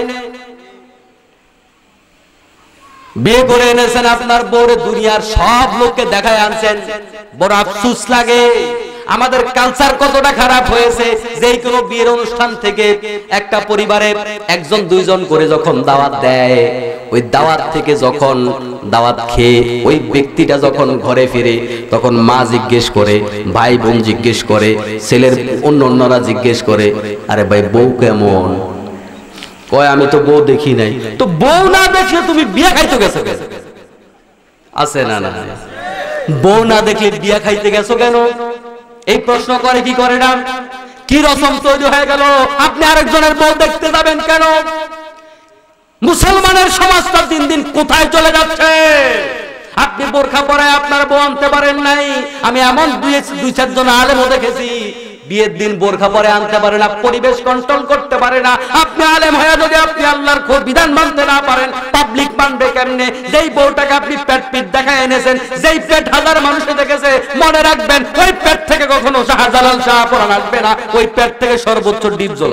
বিয়ে করে এনেছেন আপনার বউরে, দুনিয়ার সব লোককে দেখায় আনছেন, বড় আফসোস লাগে। আমাদের কালচার কতটা খারাপ হয়েছে, যেই কোনো বিয়ের অনুষ্ঠান থেকে একটা পরিবারে একজন দুইজন করে যখন দাওয়াত দেয়, ওই দাওয়াত থেকে যখন দাওয়াত খেয়ে ওই ব্যক্তিটা যখন ঘরে ফিরে, তখন মা জিজ্ঞেস করে, ভাই বোন জিজ্ঞেস করে, ছেলের অন্য অন্যরা জিজ্ঞেস করে, আরে ভাই বউ কেমন? কয় আমি তো বউ দেখি নাই। তো বউ না দেখলে তুমি বিয়ে খাইতে গেছো কেন? আছে না না? বউ না দেখলে বিয়ে খাইতে গেছো কেন? এই প্রশ্ন করে কি করে না? কি রসম তৈরি হয়ে গেল? আপনি আরেকজনের বউ দেখতে যাবেন কেন? মুসলমানের সমাজটা দিন দিন কোথায় চলে যাচ্ছে? আপনি বোরখা পরায় আপনার বউ আনতে পারেন নাই। আমি এমন দুই দুই চারজন আলেমও দেখেছি, বিয়ের দিন বোরখা পরে আনতে পারে না, পরিবেশ কন্ট্রোল করতে পারে না। আপনি আলেম হয়ে যদি আপনি আল্লাহর বিধান মানতে না পারেন, পাবলিক মানবে কেমনে? যেই বউটাকে আপনি পেট পিট দেখায় এনেছেন, যেই পেট হাজার মানুষে দেখেছে, মনে রাখবেন ওই পেট থেকে কখনো শাহজালাল শাহপুরান আসবে না, ওই পেট থেকে সর্বোচ্চ ডিপ জ্বলা।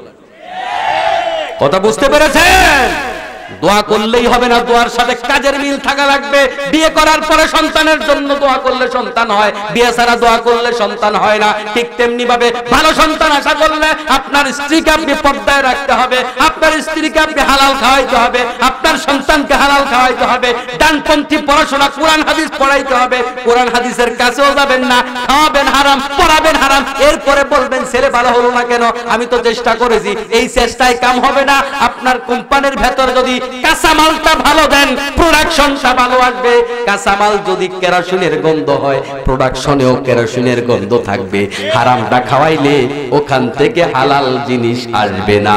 কথা বুঝতে পেরেছেন? দোয়া করলেই হবে না, দোয়ার সাথে কাজের মিল থাকা লাগবে। বিয়ে করার পরে সন্তানের জন্য দোয়া করলে সন্তান হয়, বিয়ে ছাড়া দোয়া করলে সন্তান হয় না। ঠিক তেমনি ভাবে ভালো সন্তান আশা করলে আপনার স্ত্রীকে আপনি পর্দায় রাখতে হবে, আপনার স্ত্রীকে আপনি হালাল খাওয়াইতে হবে, আপনার সন্তানকে হালাল খাওয়াইতে হবে। ডানপন্থী পড়াশোনা, কোরআন হাদিস পড়াইতে হবে। কোরআন হাদিসের কাছেও যাবেন না, খাওয়াবেন হারাম, পড়াবেন হারাম। এরপরে বলবেন ছেলে ভালো হলো না কেন? আমি তো চেষ্টা করেছি। এই চেষ্টায় কাম হবে না। আপনার কোম্পানির ভেতর যদি কাঁচামালটা ভালো দেন, প্রোডাকশনটা ভালো আসবে। কাঁচামাল যদি কেরোসিনের গন্ধ হয়, প্রোডাকশনেও কেরোসিনের গন্ধ থাকবে। হারামটা খাওয়াইলে ওখান থেকে হালাল জিনিস আসবে না।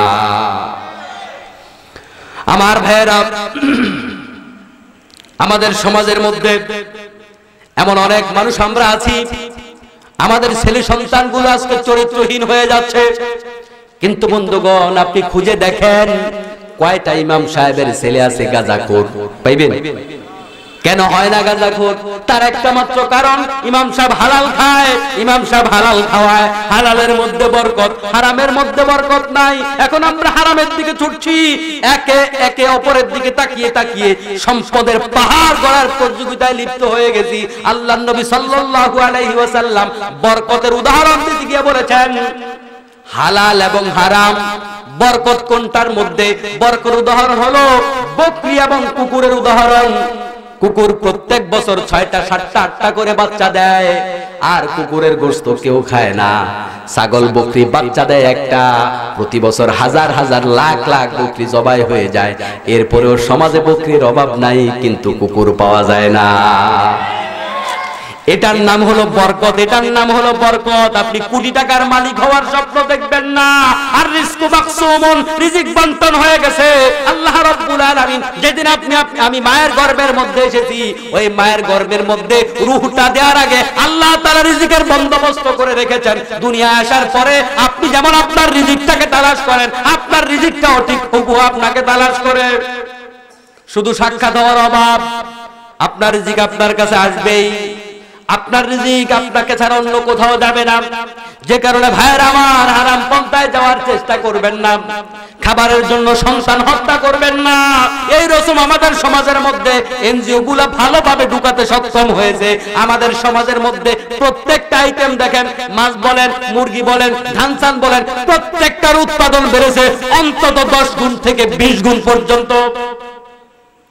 আমার ভাইয়েরা, আমাদের সমাজের মধ্যে এমন অনেক মানুষ আমরা আছি, আমাদের ছেলে সন্তানগুলো আজকে চরিত্রহীন হয়ে যাচ্ছে। কিন্তু বন্ধুগণ, আপনি খুঁজে দেখেন কয়টা ইমাম সাহেবের ছেলে আছে গাঁজাখোর? পাইবেন? কেন হয় না গাঁজাখোর? তার একটা মাত্র কারণ, ইমাম সাহেব হালাল খায়, ইমাম সাহেব হালাল খাওয়ায়। হালালের মধ্যে বরকত, হারামের মধ্যে বরকত নাই। এখন আমরা হারামের দিকে ছুটছি, একে একে অপরের দিকে তাকিয়ে তাকিয়ে সম্পদের পাহাড় গড়ার প্রতিযোগিতায় লিপ্ত হয়ে গেছি। আল্লাহর নবী সাল্লাল্লাহু আলাইহি ওয়াসাল্লাম বরকতের উদাহরণ দিতে গিয়ে বলেছেন, হালাল এবং হারাম বরকত কোনটার মধ্যে? বরকত উদাহরণ হলো বকরি এবং কুকুরের উদাহরণ। কুকুর প্রত্যেক বছর ছয়টা সাতটা আটটা করে বাচ্চা দেয়, আর কুকুরের গোশত কেউ খায় না। ছাগল বকরি বাচ্চা দেয় একটা, প্রতি বছর হাজার হাজার লাখ লাখ বকরি জবাই হয়ে যায়। এরপরেও সমাজে বকরির অভাব নাই, কিন্তু কুকুর পাওয়া যায় না। এটার নাম হলো বরকত, এটার নাম হলো বরকত। আপনি কোটি টাকার মালিক হওয়ার স্বপ্ন দেখবেন না। আর রিজকু মাকসুমুন, রিজিক বন্টন হয়ে গেছে। আল্লাহ রাব্বুল আলামিন যেদিন আপনি আমি মায়ের গর্ভের মধ্যে এসেছি, ওই মায়ের গর্ভের মধ্যে রূহটা দেওয়ার আগে আল্লাহ তাআলা রিজিকের বন্দোবস্ত করে রেখেছেন। দুনিয়া আসার পরে আপনি যেমন আপনার রিজিকটাকে তালাশ করেন, আপনার রিজিকটাও ঠিক হুবহু আপনাকে তালাশ করে। শুধু সাক্ষাৎ হওয়ার অভাব, আপনার রিজিক আপনার কাছে আসবেই। আপনার রিজিক আপনাকে ছাড়া অন্য কোথাও যাবে না। যে কারণে ভাইয়ের আমার, হারাম পন্থায় যাওয়ার চেষ্টা করবেন না, খাবারের জন্য সন্তান হত্যা করবেন না। এই রকম আমাদের সমাজের মধ্যে এনজিও গুলা ভালোভাবে ঢুকাতে সক্ষম হয়েছে। আমাদের সমাজের মধ্যে প্রত্যেকটা আইটেম দেখেন, মাছ বলেন, মুরগি বলেন, ধান চাল বলেন, প্রত্যেকটার উৎপাদন বেড়েছে অন্তত দশ গুণ থেকে বিশ গুণ পর্যন্ত।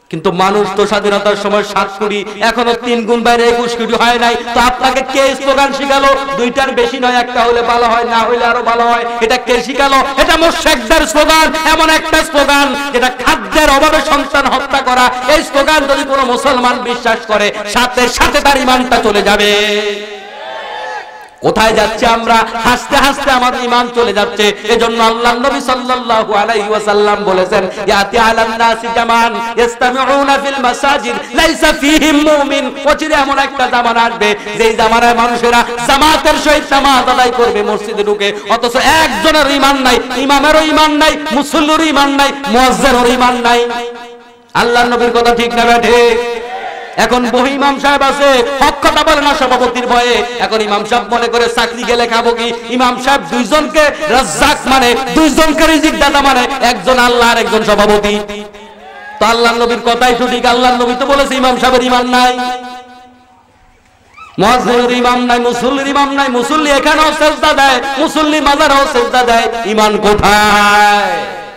কিন্তু মানুষ তো স্বাধীনতার সময় সাত কোটি, এখনো তিন গুণ বাইরে একুশ কোটি হয় নাই। তো আপনাকে কে স্লোগান শিখালো? দুইটার বেশি নয়, একটা হলে ভালো হয়, না হলে আরো ভালো হয়। এটা কে শিখালো? এটা মোরশেদদের স্লোগান, এমন একটা স্লোগান যেটা খাদ্যের অভাবে সন্তান হত্যা করা। এই স্লোগান যদি কোনো মুসলমান বিশ্বাস করে, সাথে সাথে তার ঈমানটা চলে যাবে। কোথায় যাচ্ছে আমরা? হাসতে হাসতে আমাদের ঈমান চলে যাচ্ছে। এজন্য আল্লাহর নবী সাল্লাল্লাহু আলাইহি ওয়াসাল্লাম বলেছেন, ইয়াতি আলান নাসি জামান ইসতামিউনা ফিল মাসাজিদ লাইসা ফীহিম মুমিন। অচিরে এমন একটা জামানা আসবে যেই জামানায় মানুষেরা জামাতের সহিত নামাজ আদায় করবে মসজিদে ঢুকে, অথচ একজনের ঈমান নাই, ইমামেরও ঈমান নাই, মুসল্লিরও ঈমান নাই, মুয়াজ্জিনেরও ঈমান নাই। আল্লাহর নবীর কথা ঠিক না বেঠে? এখন বহু ইমাম সাহেব আছে, হক কথা বলে না সভাপতির ভয়ে। এখন ইমাম সাহেব মনে করে চাকরি গেলে খাবো কি? ইমাম সাহেব দুইজনকে রাজ্জাক মানে, দুইজনকে রিজিক দাতা মানে, একজন আল্লাহ আর একজন সভাপতি। তো আল্লাহর নবীর কথাই তো ঠিক। আল্লাহর নবী তো বলেছে ইমাম সাহেবের ঈমান নাই, মুয়াজ্জিনের ঈমান নাই, মুসল্লির ঈমান নাই। মুসল্লি এখানেও সিজদা দেয়, মুসল্লি মাজারেও সিজদা দেয়, ঈমান কোথায়?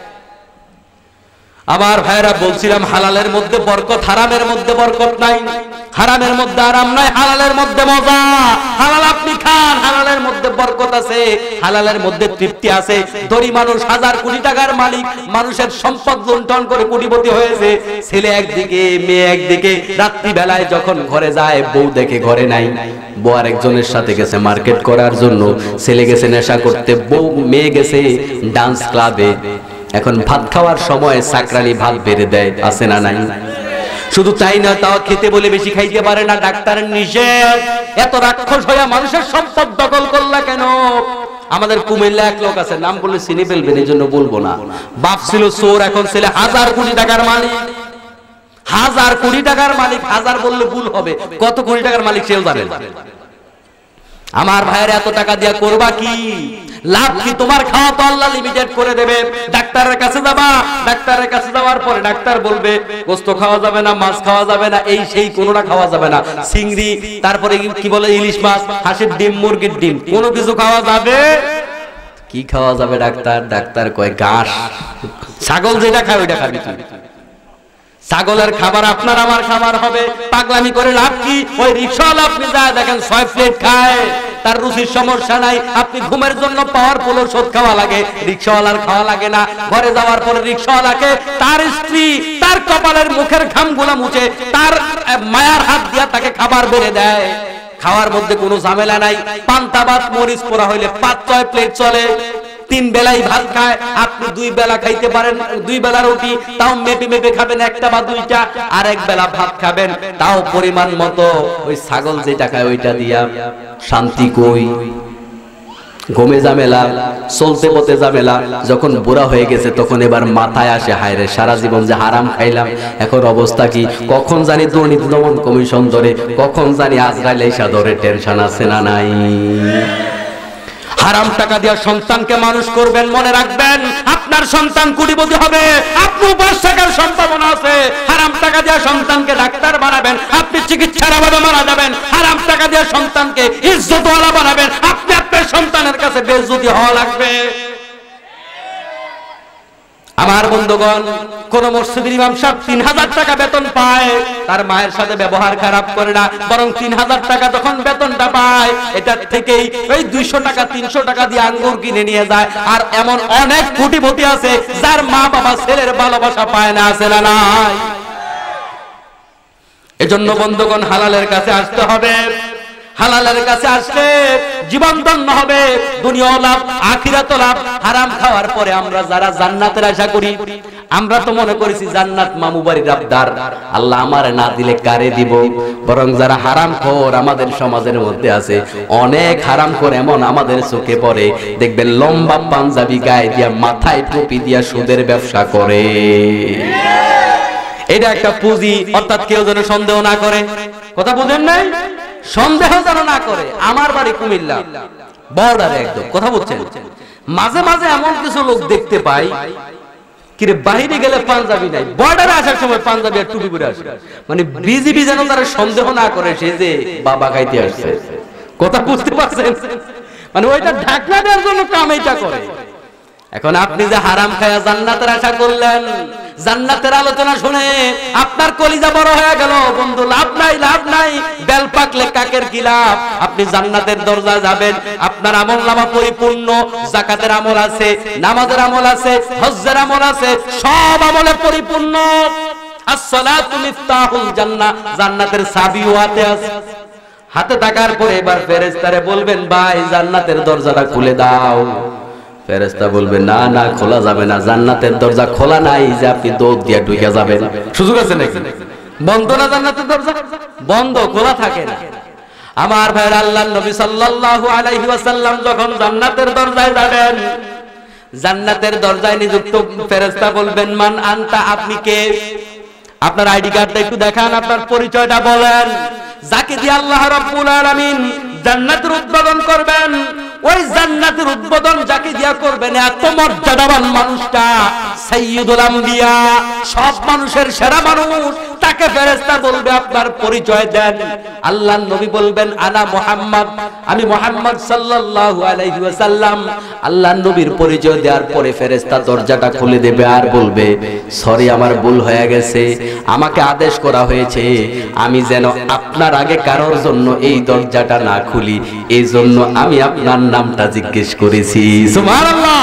আমার ভাইরা বলছিলাম হালালের মধ্যে বরকত, হারামের মধ্যে বরকত নাই। হারামের মধ্যে আরাম নাই, হালালের মধ্যে মজা। হালাল আপনি খান, হালালের মধ্যে বরকত আছে, হালালের মধ্যে তৃপ্তি আছে। ধনী মানুষ, হাজার কোটি টাকার মালিক, মানুষের সম্পদ লুণ্ঠন করে কোটিপতি হয়েছে। ছেলে একদিকে, মেয়ে একদিকে। রাত্রি বেলায় যখন ঘরে যায়, বউ দেখে ঘরে নাই। বউ আরেকজনের সাথে গেছে মার্কেট করার জন্য, ছেলে গেছে নেশা করতে, বউ মেয়ে গেছে ডান্স ক্লাবে। এখন ভাত খাওয়ার সময় সাকরানি ভাত বেড়ে দেয়, আছে না নাই? শুধু তাই না, তাও খেতে বলে বেশি খাইতে পারে না, ডাক্তারের নিষেধ। এত রাক্ষস হইয়া মানুষের সম্পদ দখল করলা কেন? আমাদের কুমিল্লা এক লোক আছে, নাম বললে চিনি ফেলবেন, এই জন্য বলবো না। বাপ ছিল চোর, এখন ছেলে হাজার কোটি টাকার মালিক। হাজার কোটি টাকার মালিক, হাজার বললে ভুল হবে, কত কোটি টাকার মালিক সেও জানে। আমার ভাইয়ের এত টাকা দিয়া করবা কি? লাভ কি? তোমার খাওয়া তো আল্লাহ লিমিটেড করে দেবে। ডাক্তারের কাছে যাবা, ডাক্তারের কাছে যাওয়ার পরে ডাক্তার বলবে গোশত খাওয়া যাবে না, মাছ খাওয়া যাবে না, এই সেই কোনোটা খাওয়া যাবে না। চিংড়ি, তারপরে কি বলে ইলিশ মাছ, হাঁসের ডিম, মুরগির ডিম, কোনো কিছু খাওয়া যাবে? কি খাওয়া যাবে ডাক্তার? ডাক্তার কয় ঘাস। ছাগল যেটা খায় ওইটা খাবি তুই। ছাগলের খাবার আপনার আমার খাবার হবে। পাগলামি করে লাভ কি? ওই রিকশাওয়ালা আপনি যায় দেখেন ছয় প্লেট খায়, তার রুচির সমস্যা নাই। আপনি ঘুমের জন্য পাওয়ারফুল ওষুধ খাওয়া লাগে, রিকশাওয়ালার খাওয়া লাগে না। ঘরে যাওয়ার পরে রিকশাওয়ালাকে তার স্ত্রী তার কপালের মুখের ঘামগুলো মুছে তার মায়ার হাত দিয়া তাকে খাবার বেড়ে দেয়। খাওয়ার মধ্যে কোনো ঝামেলা নাই। পান্তা ভাত মরিচ পোড়া হইলে পাঁচ ছয় প্লেট চলে। তিন বেলাই ভাত খায়, আপনি দুই বেলা খাইতে পারেন, দুই বেলা রুটি, তাও মেপে মেপে খাবেন একটা বা দুইটা। আর এক বেলা ভাত খাবেন, তাও পরিমাণ মতো। ওই ছাগল যেটা খায় ওইটা দিয়া শান্তি কই? ঘুমে ঝামেলা, চলতে পথে ঝামেলা। যখন বুড়া হয়ে গেছে তখন এবার মাথায় আসে, হায় রে সারা জীবন যে হারাম খাইলাম, এখন অবস্থা কি? কখন জানি দুর্নীতি দমন কমিশন ধরে, কখন জানি আজরাইল এসা ধরে, টেনশন আছে না নাই? হারাম টাকা দিয়ে সন্তানকে মানুষ করবেন, মনে রাখবেন আপনার সন্তান কোটিপতি হবে, আপনি পাঁচ টাকার সম্ভাবনা আছে। হারাম টাকা দিয়ে সন্তানকে ডাক্তার বানাবেন, আপনি চিকিৎসার অভাবে মারা যাবেন। হারাম টাকা দিয়ে সন্তানকে ইজ্জতওয়ালা বানাবেন, আপনি আপনার সন্তানের কাছে বেইজ্জতি হওয়া লাগবে। আমার বন্ধুগণ, কোন মসজিদের ইমাম সাহেব তিন হাজার টাকা বেতন পায়, তার মায়ের সাথে ব্যবহার খারাপ করে না, বরং তিন হাজার টাকা যখন বেতনটা পায় এটার থেকেই ওই দুইশো টাকা তিনশো টাকা দিয়ে আঙ্গুর কিনে নিয়ে যায়। আর এমন অনেক কোটিপতি আছে যার মা বাবা ছেলের ভালোবাসা পায় না, আছে না নাই? এজন্য বন্ধুগণ, হালালের কাছে আসতে হবে। হালালের কাছে আসলে জীবন ধন্য হবে, দুনিয়া লাভ, আখিরাত লাভ। হারাম খাওয়ার পরে আমরা যারা জান্নাতের আশা করি, আমরা তো মনে করেছি জান্নাত মামু বাড়ির আবদার, আল্লাহ আমারে না দিলে কারে দিব। বরং যারা হারাম খোর আমাদের সমাজের মধ্যে আছে, অনেক হারাম খোর এমন আমাদের চোখে পড়ে, দেখবেন লম্বা পাঞ্জাবি গায়ে দিয়া, মাথায় টুপি দিয়া সুদের ব্যবসা করে। এটা একটা পুঁজি, অর্থাৎ কেউ যেন সন্দেহ না করে। কথা বুঝেন নাই? সন্দেহ যেন না করে। আমার বাড়ি কুমিল্লা বর্ডারে একদম, কথা বলছেন। মাঝে মাঝে এমন কিছু লোক দেখতে পাই, কিরে বাইরে গেলে পাঞ্জাবি নাই, বর্ডারে আসার সময় পাঞ্জাবি আর টুপি পরে আসে। মানে বিজিবি যেন তারা সন্দেহ না করে সে যে বাবা খাইতে আসছে। কথা বুঝতে পারছেন? মানে ওইটা ঢাকনা দেওয়ার জন্য কাম এইটা করে। এখন আপনি যে হারাম খায়া জান্নাতের আশা করলেন, জান্নাতের আলোচনা শুনে আপনার কলিজা বড় হয়ে গেল। বন্ধু লাভ নাই, লাভ নাই, বেল পাকলে কাকের কি লাভ। আপনি জান্নাতের দরজায় যাবেন, আপনার আমলনামা পরিপূর্ণ, যাকাতের আমল আছে, নামাজের আমল আছে, হজ্জের আমল আছে, সব আমলে পরিপূর্ণ। আসসালাতু মিফতাহুল জান্নাহ, জান্নাতের চাবিও হাতে আছে। হাতে থাকার পরে এবার ফেরেশতারে বলবেন, ভাই জান্নাতের দরজাটা খুলে দাও। ফেরেশতা বলবে, না না খোলা যাবে না, জান্নাতের দরজা খোলা নাই যে আপনি দৌড় দিয়ে ঢুকে যাবেন, সুযোগ আছে নাকি? বন্ধ না জান্নাতের দরজা, বন্ধ, খোলা থাকে না। আমার ভাইয়ের আল্লাহর নবী সাল্লাল্লাহু আলাইহি ওয়াসাল্লাম যখন জান্নাতের দরজায় যাবেন, জান্নাতের দরজায় নিযুক্ত ফেরেশতা বলবেন, মান আনতা, আপনি কে? আপনার আইডি কার্ডটা একটু দেখান, আপনার পরিচয়টা বলেন। যাকে দিয়ে আল্লাহ রাব্বুল আলামিন জান্নাতের উদ্বোধন করবেন, ওই জান্নাতের উদ্বোধন যাকে দিয়া করবেন, এত মর্যাদাবান মানুষটা সাইয়্যিদুল আম্বিয়া, সব মানুষের সেরা মানুষ, তাকে ফেরেশতা বলবে আপনার পরিচয় দেন। আল্লাহর নবী বলবেন, আনা মুহাম্মদ, আমি মুহাম্মদ সাল্লাল্লাহু আলাইহি ওয়াসাল্লাম। আল্লাহর নবীর পরিচয় দেওয়ার পরে ফেরেশতা দরজাটা খুলে দেবে আর বলবে, সরি আমার ভুল হয়ে গেছে, আমাকে আদেশ করা হয়েছে আমি যেন আপনার আগে কারোর জন্য এই দরজাটা না খুলি, এই জন্য আমি আপনার নামটা জিজ্ঞেস করেছি। সুবহানাল্লাহ।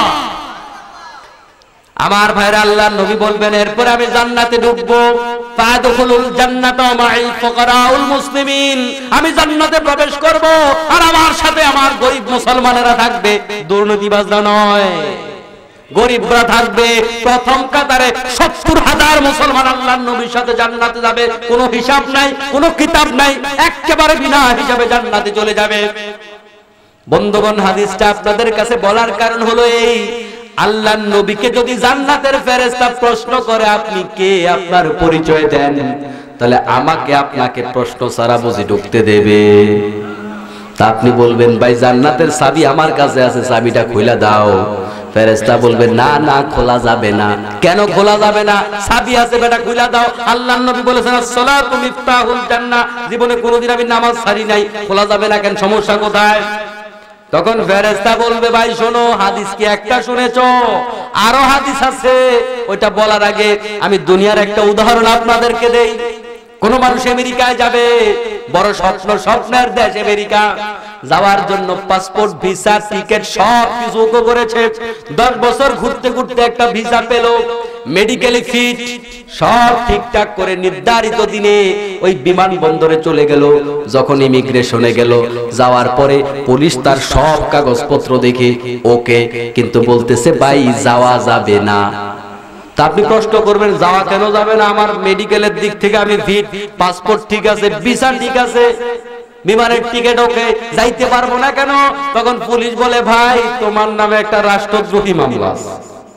আমার ভাইরা আল্লাহর নবী বলবেন, এরপর আমি জান্নাতে ঢুকবো, ফাদখুলুল জান্নাতা মা'আল ফুকারাউল মুসলিমিন, আমি জান্নাতে প্রবেশ করব আর আমার সাথে আমার গরীব মুসলমানেরা থাকবে, দুর্নীতিবাজ নয়, গরীবরা থাকবে। প্রথম কাতারে সত্তর হাজার মুসলমান আল্লাহর নবীর সাথে জান্নাতে যাবে, কোনো হিসাব নাই, কোনো কিতাব নাই, একেবারে বিনা হিসাবে জান্নাতে চলে যাবে। বন্ধুগণ, হাদিসটা আপনাদের কাছে বলার কারণ হলো এই, আল্লাহর নবীকে যদি জান্নাতের ফেরেশতা প্রশ্ন করে আপনি কে, আপনার পরিচয় দেন, তাহলে আমাকে আপনাকে প্রশ্ন ছাড়া বুঝি ঢুকতে দেবে? তা আপনি বলবেন, ভাই জান্নাতের চাবি আমার কাছে আছে, চাবিটা খুলে দাও। ফেরেশতা বলবে, না না খোলা যাবে না। কেন খোলা যাবে না? চাবি আছে বেটা, খুলে দাও। আল্লাহর নবী বলেছেন, আসসালাতু মিফতাহুল জান্নাহ, জীবনে কোনোদিন আমি নামাজ ছাড়ি নাই, খোলা যাবে না কেন, সমস্যা কোথায়? তখন ফেরেশতা বলবে, ভাই শোনো, হাদিস কি একটা শুনেছো? আরো হাদিস আছে। ওইটা বলার আগে আমি দুনিয়ার একটা উদাহরণ আপনাদেরকে দেই। কোন মানুষ আমেরিকায় যাবে, বড় স্বপ্ন, স্বপ্নের দেশ আমেরিকা, যাওয়ার জন্য পাসপোর্ট, ভিসা, টিকেট সব কিছু করেছে। দশ বছর ঘুরতে ঘুরতে একটা ভিসা পেল, মেডিকেলি ফিট, সব ঠিকঠাক করে নির্ধারিত দিনে ওই বিমানবন্দরে চলে গেল। যখন ইমিগ্রেশনে গেল, যাওয়ার পরে পুলিশ তার সব কাগজপত্র দেখে ওকে, কিন্তু বলতেছে ভাই যাওয়া যাবে না। তা আপনি প্রশ্ন করবেন, যাওয়া কেন যাবে না? আমার মেডিকেলের দিক থেকে আমি ফিট, পাসপোর্ট ঠিক আছে, ভিসা ঠিক আছে, বিমানের টিকিট ওকে, যাইতে পারবো না কেন? তখন পুলিশ বলে, ভাই তোমার নামে একটা রাষ্ট্রদ্রোহী মামলা আছে।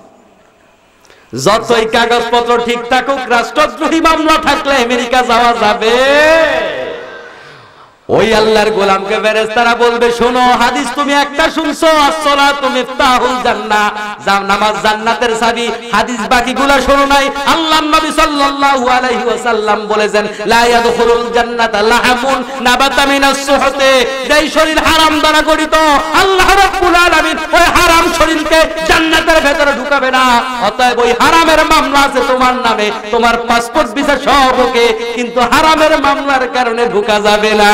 যতই কাগজপত্র ঠিক থাকুক, রাষ্ট্রদ্রোহী মামলা থাকলে আমেরিকা যাওয়া যাবে? ওই আল্লাহর গোলামকে ফেরেশতারা বলবে, শোনো, হাদিস তুমি একটা শুনছো, আসসালাতু মিফতাহুল জান্নাহ, নামাজ জান্নাতের চাবি, হাদিস বাকিগুলো শোনো নাই। আল্লাহর নবী সাল্লাল্লাহু আলাইহি ওয়াসাল্লাম বলেছেন, লা ইয়াদখুলুল জান্নাতা লাহমুন নাবাতা মিনাস সুহতে, যেই শরীর হারাম দ্বারা গঠিত, আল্লাহ রাব্বুল আলামিন ওই হারাম শরীরকে জান্নাতের ভেতরে ঢুকাবে না। অতএব ওই হারামের মামলা আছে তোমার নামে, তোমার পাসপোর্ট, ভিসা সব ওকে, কিন্তু হারামের মামলার কারণে ঢোকা যাবে না।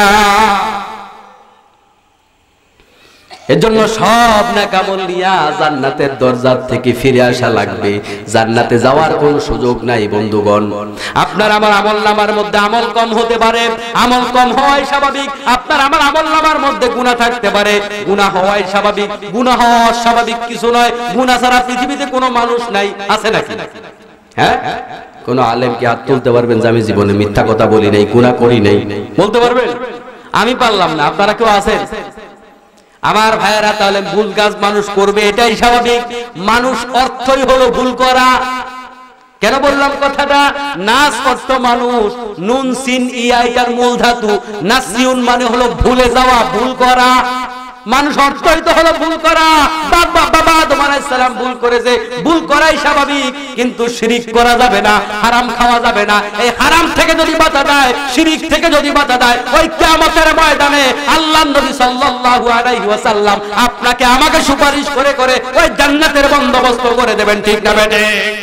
এজন্য সব নেকামল নিয়া জান্নাতের দরজার থেকে ফিরে আসা লাগবে, জান্নাতে যাওয়ার কোনো সুযোগ নাই। বন্ধুগণ, আপনার আমার আমল নামার মধ্যে আমল কম হতে পারে, আমল কম হওয়াই স্বাভাবিক। আপনার আমার আমল নামার মধ্যে গুনাহ থাকতে পারে, গুনাহ হওয়াই স্বাভাবিক। গুনাহ হওয়া স্বাভাবিক কিছু নয়, গুনাহ ছাড়া পৃথিবীতে কোনো মানুষ নাই, আছে নাকি? হ্যাঁ, কোন আলেম কি হাত তুলতে পারবেন যে আমি জীবনে মিথ্যা কথা বলি নাই, গুনাহ করি নাই? বলতে পারবেন? আমি পারলাম না, আপনারা কেউ আছেন? আমার ভাইয়েরা, তাহলে ভুল কাজ মানুষ করবে, এটাই স্বাভাবিক। মানুষ অর্থই হলো ভুল করা। কেন বললাম কথাটা? নাস অর্থ মানুষ, নুন সিন ইয়া এটার মূল ধাতু, নাসিউন মানে হলো ভুলে যাওয়া, ভুল করা। মানুষ অর্থই তো হলো ভুল করা। বাবা বাবা আদম আলাইহিস সালাম ভুল করেছে, ভুল করাই স্বাভাবিক, কিন্তু শিরিক করা যাবে না, হারাম খাওয়া যাবে না। এই হারাম থেকে যদি বাধা দেয়, শিরিক থেকে যদি বাধা দেয়, ওই কিয়ামতের ময়দানে আল্লাহর নবী সাল্লাল্লাহু আলাইহি ওয়াসাল্লাম আপনাকে আমাকে সুপারিশ করে করে ওই জান্নাতের বন্দোবস্ত করে দেবেন, ঠিক না বেটে?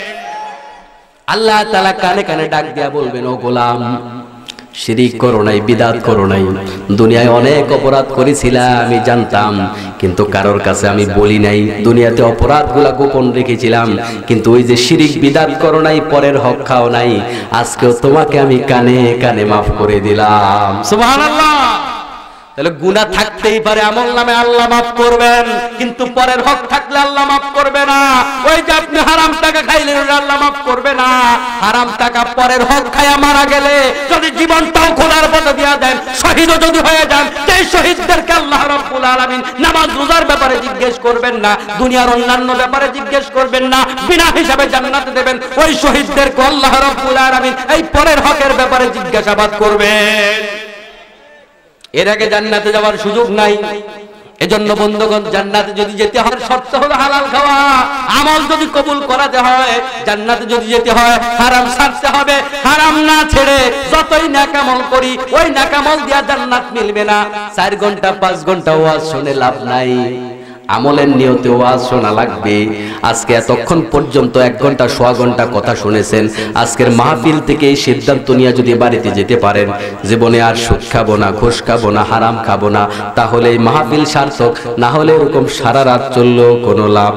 আল্লাহ তাআলা কানে কানে ডাক দিয়া বলবেন, ও গোলাম, শিরিক করো নাই, বিদাত করো নাই। দুনিয়ায় অনেক অপরাধ করেছিলাম, আমি জানতাম, কিন্তু কারোর কাছে আমি বলি নাই। দুনিয়াতে অপরাধগুলা গোপন রেখেছিলাম, কিন্তু ওই যে শিরিক বিদাত করো নাই, পরের হক খাও নাই, আজকেও তোমাকে আমি কানে কানে মাফ করে দিলাম। সুবহানাল্লাহ। তাহলে গুনাহ থাকতেই পারে, আমল নামে আল্লাহ মাফ করবেন, কিন্তু পরের হক থাকলে আল্লাহ মাফ করবে না। ওই যে আপনি হারাম টাকা খাইলেন, আল্লাহ মাফ করবে না। হারাম টাকা পরের হক খায়া মারা গেলে যদি জীবনটাও খোদার পথে দিয়া দেন, শহীদও যদি হয়ে যান, সেই শহীদদেরকে আল্লাহ রাব্বুল আলামিন নামাজ রোজার ব্যাপারে জিজ্ঞেস করবেন না, দুনিয়ার অন্যান্য ব্যাপারে জিজ্ঞেস করবেন না, বিনা হিসাবে জান্নাতে দেবেন। ওই শহীদদেরকে আল্লাহ রাব্বুল আলামিন এই পরের হকের ব্যাপারে জিজ্ঞাসাবাদ করবেন। এর আগে জান্নাতে যাওয়ার সুযোগ নাই। এজন্য বন্ধুগণ, জান্নাতে যদি যেতে হয় শর্ত হলো হালাল খাওয়া। আমল যদি কবুল করাতে হয়, জান্নাতে যদি যেতে হয়, হারাম ছাড়তে হবে। হারাম না ছেড়ে যতই নেক আমল করি, ওই নেক আমল দিয়া জান্নাত মিলবে না। চার ঘন্টা পাঁচ ঘন্টা ওয়াজ শুনে লাভ নাই, আমলের নিয়তে ওয়াজ শোনা লাগবে। আজকে এতক্ষণ পর্যন্ত এক ঘন্টা সোয়া ঘন্টা কথা শুনেছেন, আজকের মাহফিল থেকে এই সিদ্ধান্ত নিয়ে যদি বাড়িতে যেতে পারেন, জীবনে আর সুদ খাবো না, ঘুষ খাবো না, হারাম খাবো না, তাহলে এই মাহফিল সার্থক। না হলে এরকম সারা রাত চললো কোনো লাভ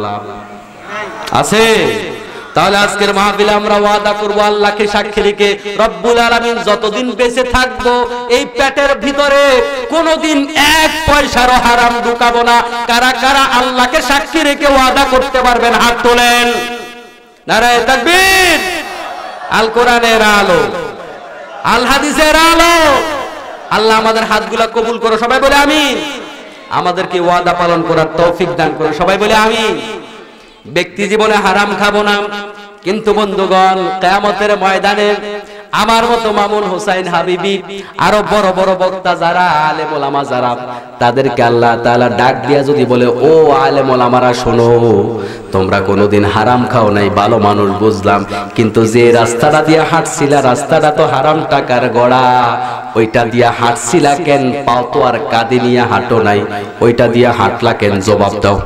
আছে? তাহলে আজকের মাহফিলে আমরা ওয়াদা করব, আল্লাহকে সাক্ষী রেখে, রব্বুল আলামিন যতদিন বেঁচে থাকবো এই পেটের ভিতরে কোনোদিন এক পয়সারও হারাম ঢুকাবো না। কারা কারা আল্লাহকে সাক্ষী রেখে ওয়াদা করতে পারবেন? হাত তোলেন। নারায়ে তাকবীর। আল কোরআনের আলো, আল হাদিসের আলো। আল্লাহ আমাদের হাতগুলা কবুল করো, সবাই বলে আমিন। আমাদেরকে ওয়াদা পালন করার তৌফিক দান করো, সবাই বলে আমিন। ব্যক্তি জীবনে হারাম খাবো না, কিন্তু বন্ধুগণ কিয়ামতের ময়দানে আমার মতো মামুন হোসেন হাবিবি, আরো বড় বড় বক্তা যারা, আলেম ওলামা যারা, তাদেরকে আল্লাহ তাআলা ডাক দিয়া যদি বলে, ও আলেম ওলামারা শোনো, তোমরা কোনোদিন হারাম খাও নাই, ভালো মানুষ বুঝলাম, কিন্তু যে রাস্তাটা দিয়ে হাঁটছিলা, রাস্তাটা তো হারাম টাকার গড়া, ওইটা দিয়া হাঁটছিলা কেন? পাও তো আর কাঁধে নিয়ে হাঁটো নাই, ওইটা দিয়া হাঁটলা কেন? জবাব দাও।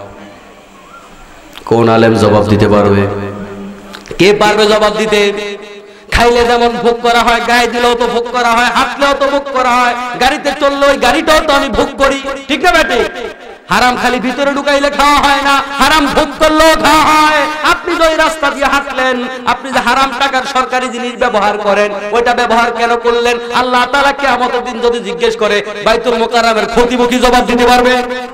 কোন আলেম জবাব দিতে পারবে? কে পারবে জবাব দিতে? খাইলে যেমন ভোগ করা হয়, গায়ে দিলেও তো ভোগ করা হয়, হাঁটলেও তো ভোগ করা হয়, গাড়িতে চললে ওই গাড়িটাও তো আমি ভোগ করি, ঠিক না বেটে? হারাম খালি ভিতরে ঢুকাইলে খাওয়া হয় না, হারাম ভোগ করলেও খাওয়া হয়। আপনি যে ওই রাস্তা দিয়ে হাঁটলেন, আপনি যে হারাম টাকার সরকারি জিনিস ব্যবহার করেন, ওইটা ব্যবহার কেন করলেন? আল্লাহ তাআলা কিয়ামতের দিন যদি জিজ্ঞেস করে, বাইতুল মুকাররমের খতিবুকি জবাব দিতে পারবে?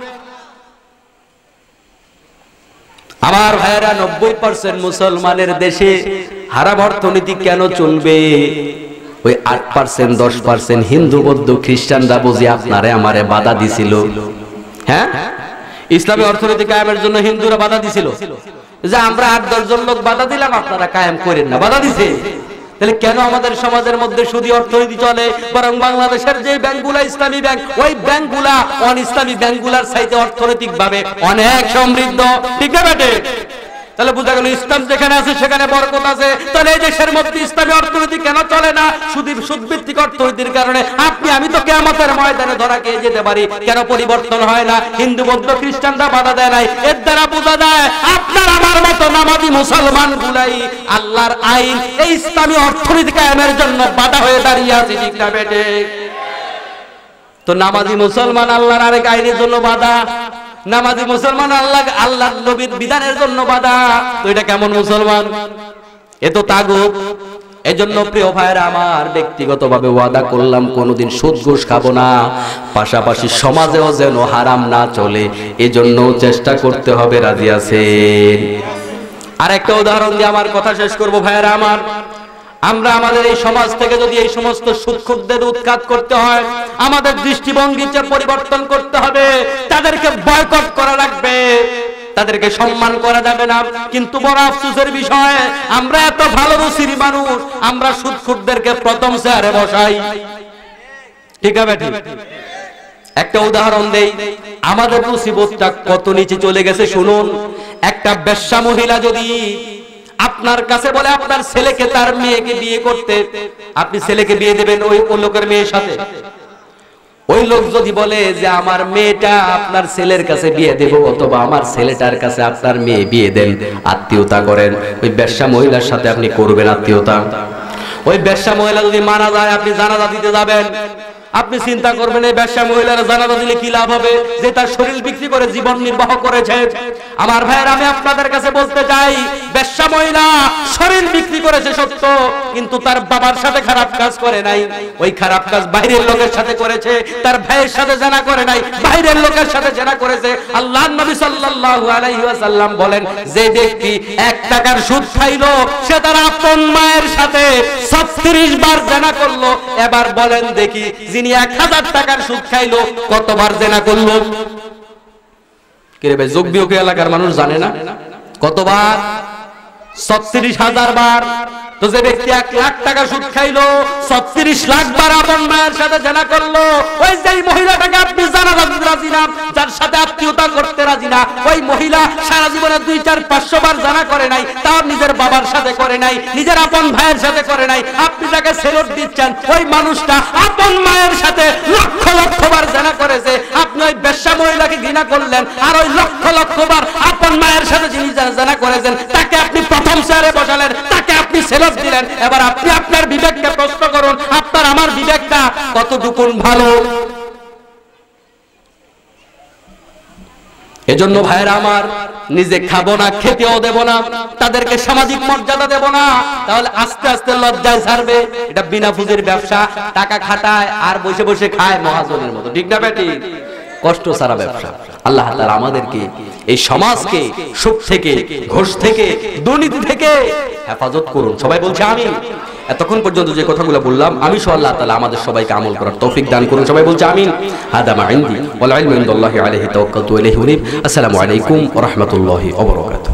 আমার ভাইয়েরা, নব্বই পার্সেন্ট মুসলমানের দেশে হারাম অর্থনীতি কেন চলবে? ওই আট পার্সেন্ট দশ পার্সেন্ট হিন্দু বৌদ্ধ খ্রিস্টানরা বুঝি আপনারে আমারে বাধা দিছিল। হ্যাঁ, ইসলামী অর্থনীতি কায়েমের জন্য হিন্দুরা বাধা দিছিল, যে আমরা আট দশ জন লোক বাধা দিলাম, আপনারা কায়েম করেন না, বাধা দিছে। তাহলে কেন আমাদের সমাজের মধ্যে শুধু অর্থনীতি চলে? বরং বাংলাদেশের যে ব্যাংকগুলা ইসলামী ব্যাংক, ওই ব্যাংকগুলা অন ইসলামী ব্যাংকগুলার চাইতে অর্থনৈতিক ভাবে অনেক সমৃদ্ধ, ঠিক না বেটে? তাহলে বুঝা গেল ইসলাম যেখানে আছে সেখানে বরকত আছে। তাহলে এই দেশের মধ্যে ইসলামী অর্থনীতি কেন চলে না? শুধু সুদভিত্তিক অর্থনীতির কারণে আপনি আমি তো কিয়ামতের ময়দানে ধরা খেয়ে যেতে পারি। কেন পরিবর্তন হয় না? হিন্দু বৌদ্ধ খ্রিস্টানরা বাধা দেয় নাই। এর দ্বারা বোঝা যায় আপনার আমার মতো নামাজি মুসলমান গুলাই আল্লাহর আইন এই ইসলামী অর্থনীতি কায়েমের জন্য বাধা হয়ে দাঁড়িয়ে আছে, ঠিক না বেটে? তো নামাজি মুসলমান আল্লাহর আরেক আইনের জন্য বাধা, নামাজি মুসলমান আল্লাহ আল্লাহর নবীর বিধানের জন্য বাধা, তো এটা কেমন মুসলমান? এ তো তাগুত। এজন্য প্রিয় ভাইরা আমার, ব্যক্তিগতভাবে ওয়াদা করলাম কোনোদিন সুদ ঘুষ খাবো না, পাশাপাশি সমাজেও যেন হারাম না চলে, এজন্য চেষ্টা করতে হবে। রাজি আছেন? আর একটা উদাহরণ দিয়ে আমার কথা শেষ করব ভাইরা আমার। আমরা আমাদের এই সমাজ থেকে যদি এই সমস্ত সুদখোরদের উৎখাত করতে হয়, আমাদের দৃষ্টিভঙ্গিতে পরিবর্তন করতে হবে। তাদেরকে বয়কট করা লাগবে, তাদেরকে সম্মান করা যাবে না। কিন্তু বড় আফসোসের বিষয়, আমরা এত ভালো রুচির মানুষ, আমরা সুদখোরদেরকে প্রথম চেয়ারে বসাই, ঠিক আছে? একটা উদাহরণ দেই, আমাদের মুসিবতটা কত নিচে চলে গেছে শুনুন। একটা বেশ্যা মহিলা যদি আপনার কাছে বলে আপনার ছেলেকে তার মেয়েকে বিয়ে করতে, আপনি ছেলেকে বিয়ে দেবেন ওই লোকের মেয়ের সাথে। ওই লোক যদি বলে যে আমার মেয়েটা আপনার ছেলের কাছে বিয়ে দেব, অথবা আমার ছেলেটার কাছে আপনার মেয়ে বিয়ে দেন, আত্মীয়তা করেন, ওই বেশ্যা মহিলার সাথে আপনি করবেন আত্মীয়তা। ওই বেশ্যা মহিলা যদি মারা যায়, আপনি জানাজা দিতে যাবেন, আপনি চিন্তা করবেন এই বেশ্যা মহিলার জানাজা দিলে কি লাভ হবে, যে তার শরীর বিক্রি করে জীবন নির্বাহ করেছে। আমার ভাইয়ের, আমি আপনাদের কাছে বলতে চাই, বেশ্যা মহিলা শরীর বিক্রি করেছে সত্য, কিন্তু তার বাবার সাথে খারাপ কাজ করে নাই। ওই খারাপ কাজ বাইরের লোকের সাথে করেছে, তার ভাইয়ের সাথে জানা করে নাই, বাইরের লোকের সাথে জানা করেছে। আল্লাহর নবী সাল্লাল্লাহু আলাইহি ওয়াসাল্লাম বলেন, যে ব্যক্তি এক টাকার সুদ খাইলো, সে তার আপন মায়ের সাথে ছত্রিশ বার জানা করলো। এবার বলেন দেখি, যিনি এক হাজার টাকার সুদ খাইলো কতবার জেনা করলো? কিরে ভাই, যোগ বিয়োগ এলাকার মানুষ জানে না কতবার? ছত্রিশ হাজার বার। তো যে ব্যক্তি এক লাখ টাকা সুদ খাইলো, ছত্রিশ লাখ বার আপন মায়ের সাথে জানা করলো। ওই যে মহিলাটাকে আপনি জানাজা দিতে রাজি না, যার সাথে আত্মীয়তা করতে রাজি না, ওই মহিলা সারা জীবনে দুই চার পাঁচশো বার জানা করে নাই, তাও নিজের বাবার সাথে করে নাই, নিজের আপন ভাইয়ের সাথে করে নাই। আপনি তাকে সেলট দিচ্ছেন, ওই মানুষটা আপন মায়ের সাথে লক্ষ লক্ষ বার জানা করেছে। আপনি ওই বেশ্যা মহিলাকে ঘৃণা করলেন, আর ওই লক্ষ লক্ষ বার আপন মায়ের সাথে যিনি জানা করেছেন তাকে আপনি প্রথম চেয়ারে বসালেন, তাকে আপনি সেলট দিলেন। এবার আপনি আপনার বিবেককে প্রশ্ন করুন, আপনার আমার বিবেকটা কতটুকুন ভালো? এজন্য ভাইরা আমার, নিজে খাবো না, খেতেও দেব না, তাদেরকে সামাজিক মর্যাদা দেব না, তাহলে আস্তে আস্তে লজ্জায় ছাড়বে। এটা বিনা পুঁজির ব্যবসা, টাকা খাটায় আর বসে বসে খায় মহাজনের মতো, ঠিক না বেটি? কষ্ট ছাড়া ব্যবসা। আল্লাহ তাআলা আমাদেরকে এই সমাজকে সুদ থেকে, ঘুষ থেকে, দুর্নীতি থেকে হেফাজত করুন। সবাই বলছে আমিন। এতক্ষণ পর্যন্ত যে কথাগুলো বললাম, আমি সহ আল্লাহ তাআলা আমাদের সবাইকে আমল করার তৌফিক দান করুন। সবাই বলছে আমিন। হাদা মা ইনদি ওয়াল ইলমু ইনদাল্লাহি আলাইহি তাওয়াক্কালতু ওয়া ইলাইহি উনীব। আসসালামু আলাইকুম ওয়া রাহমাতুল্লাহি ওয়া বারাকাতুহু।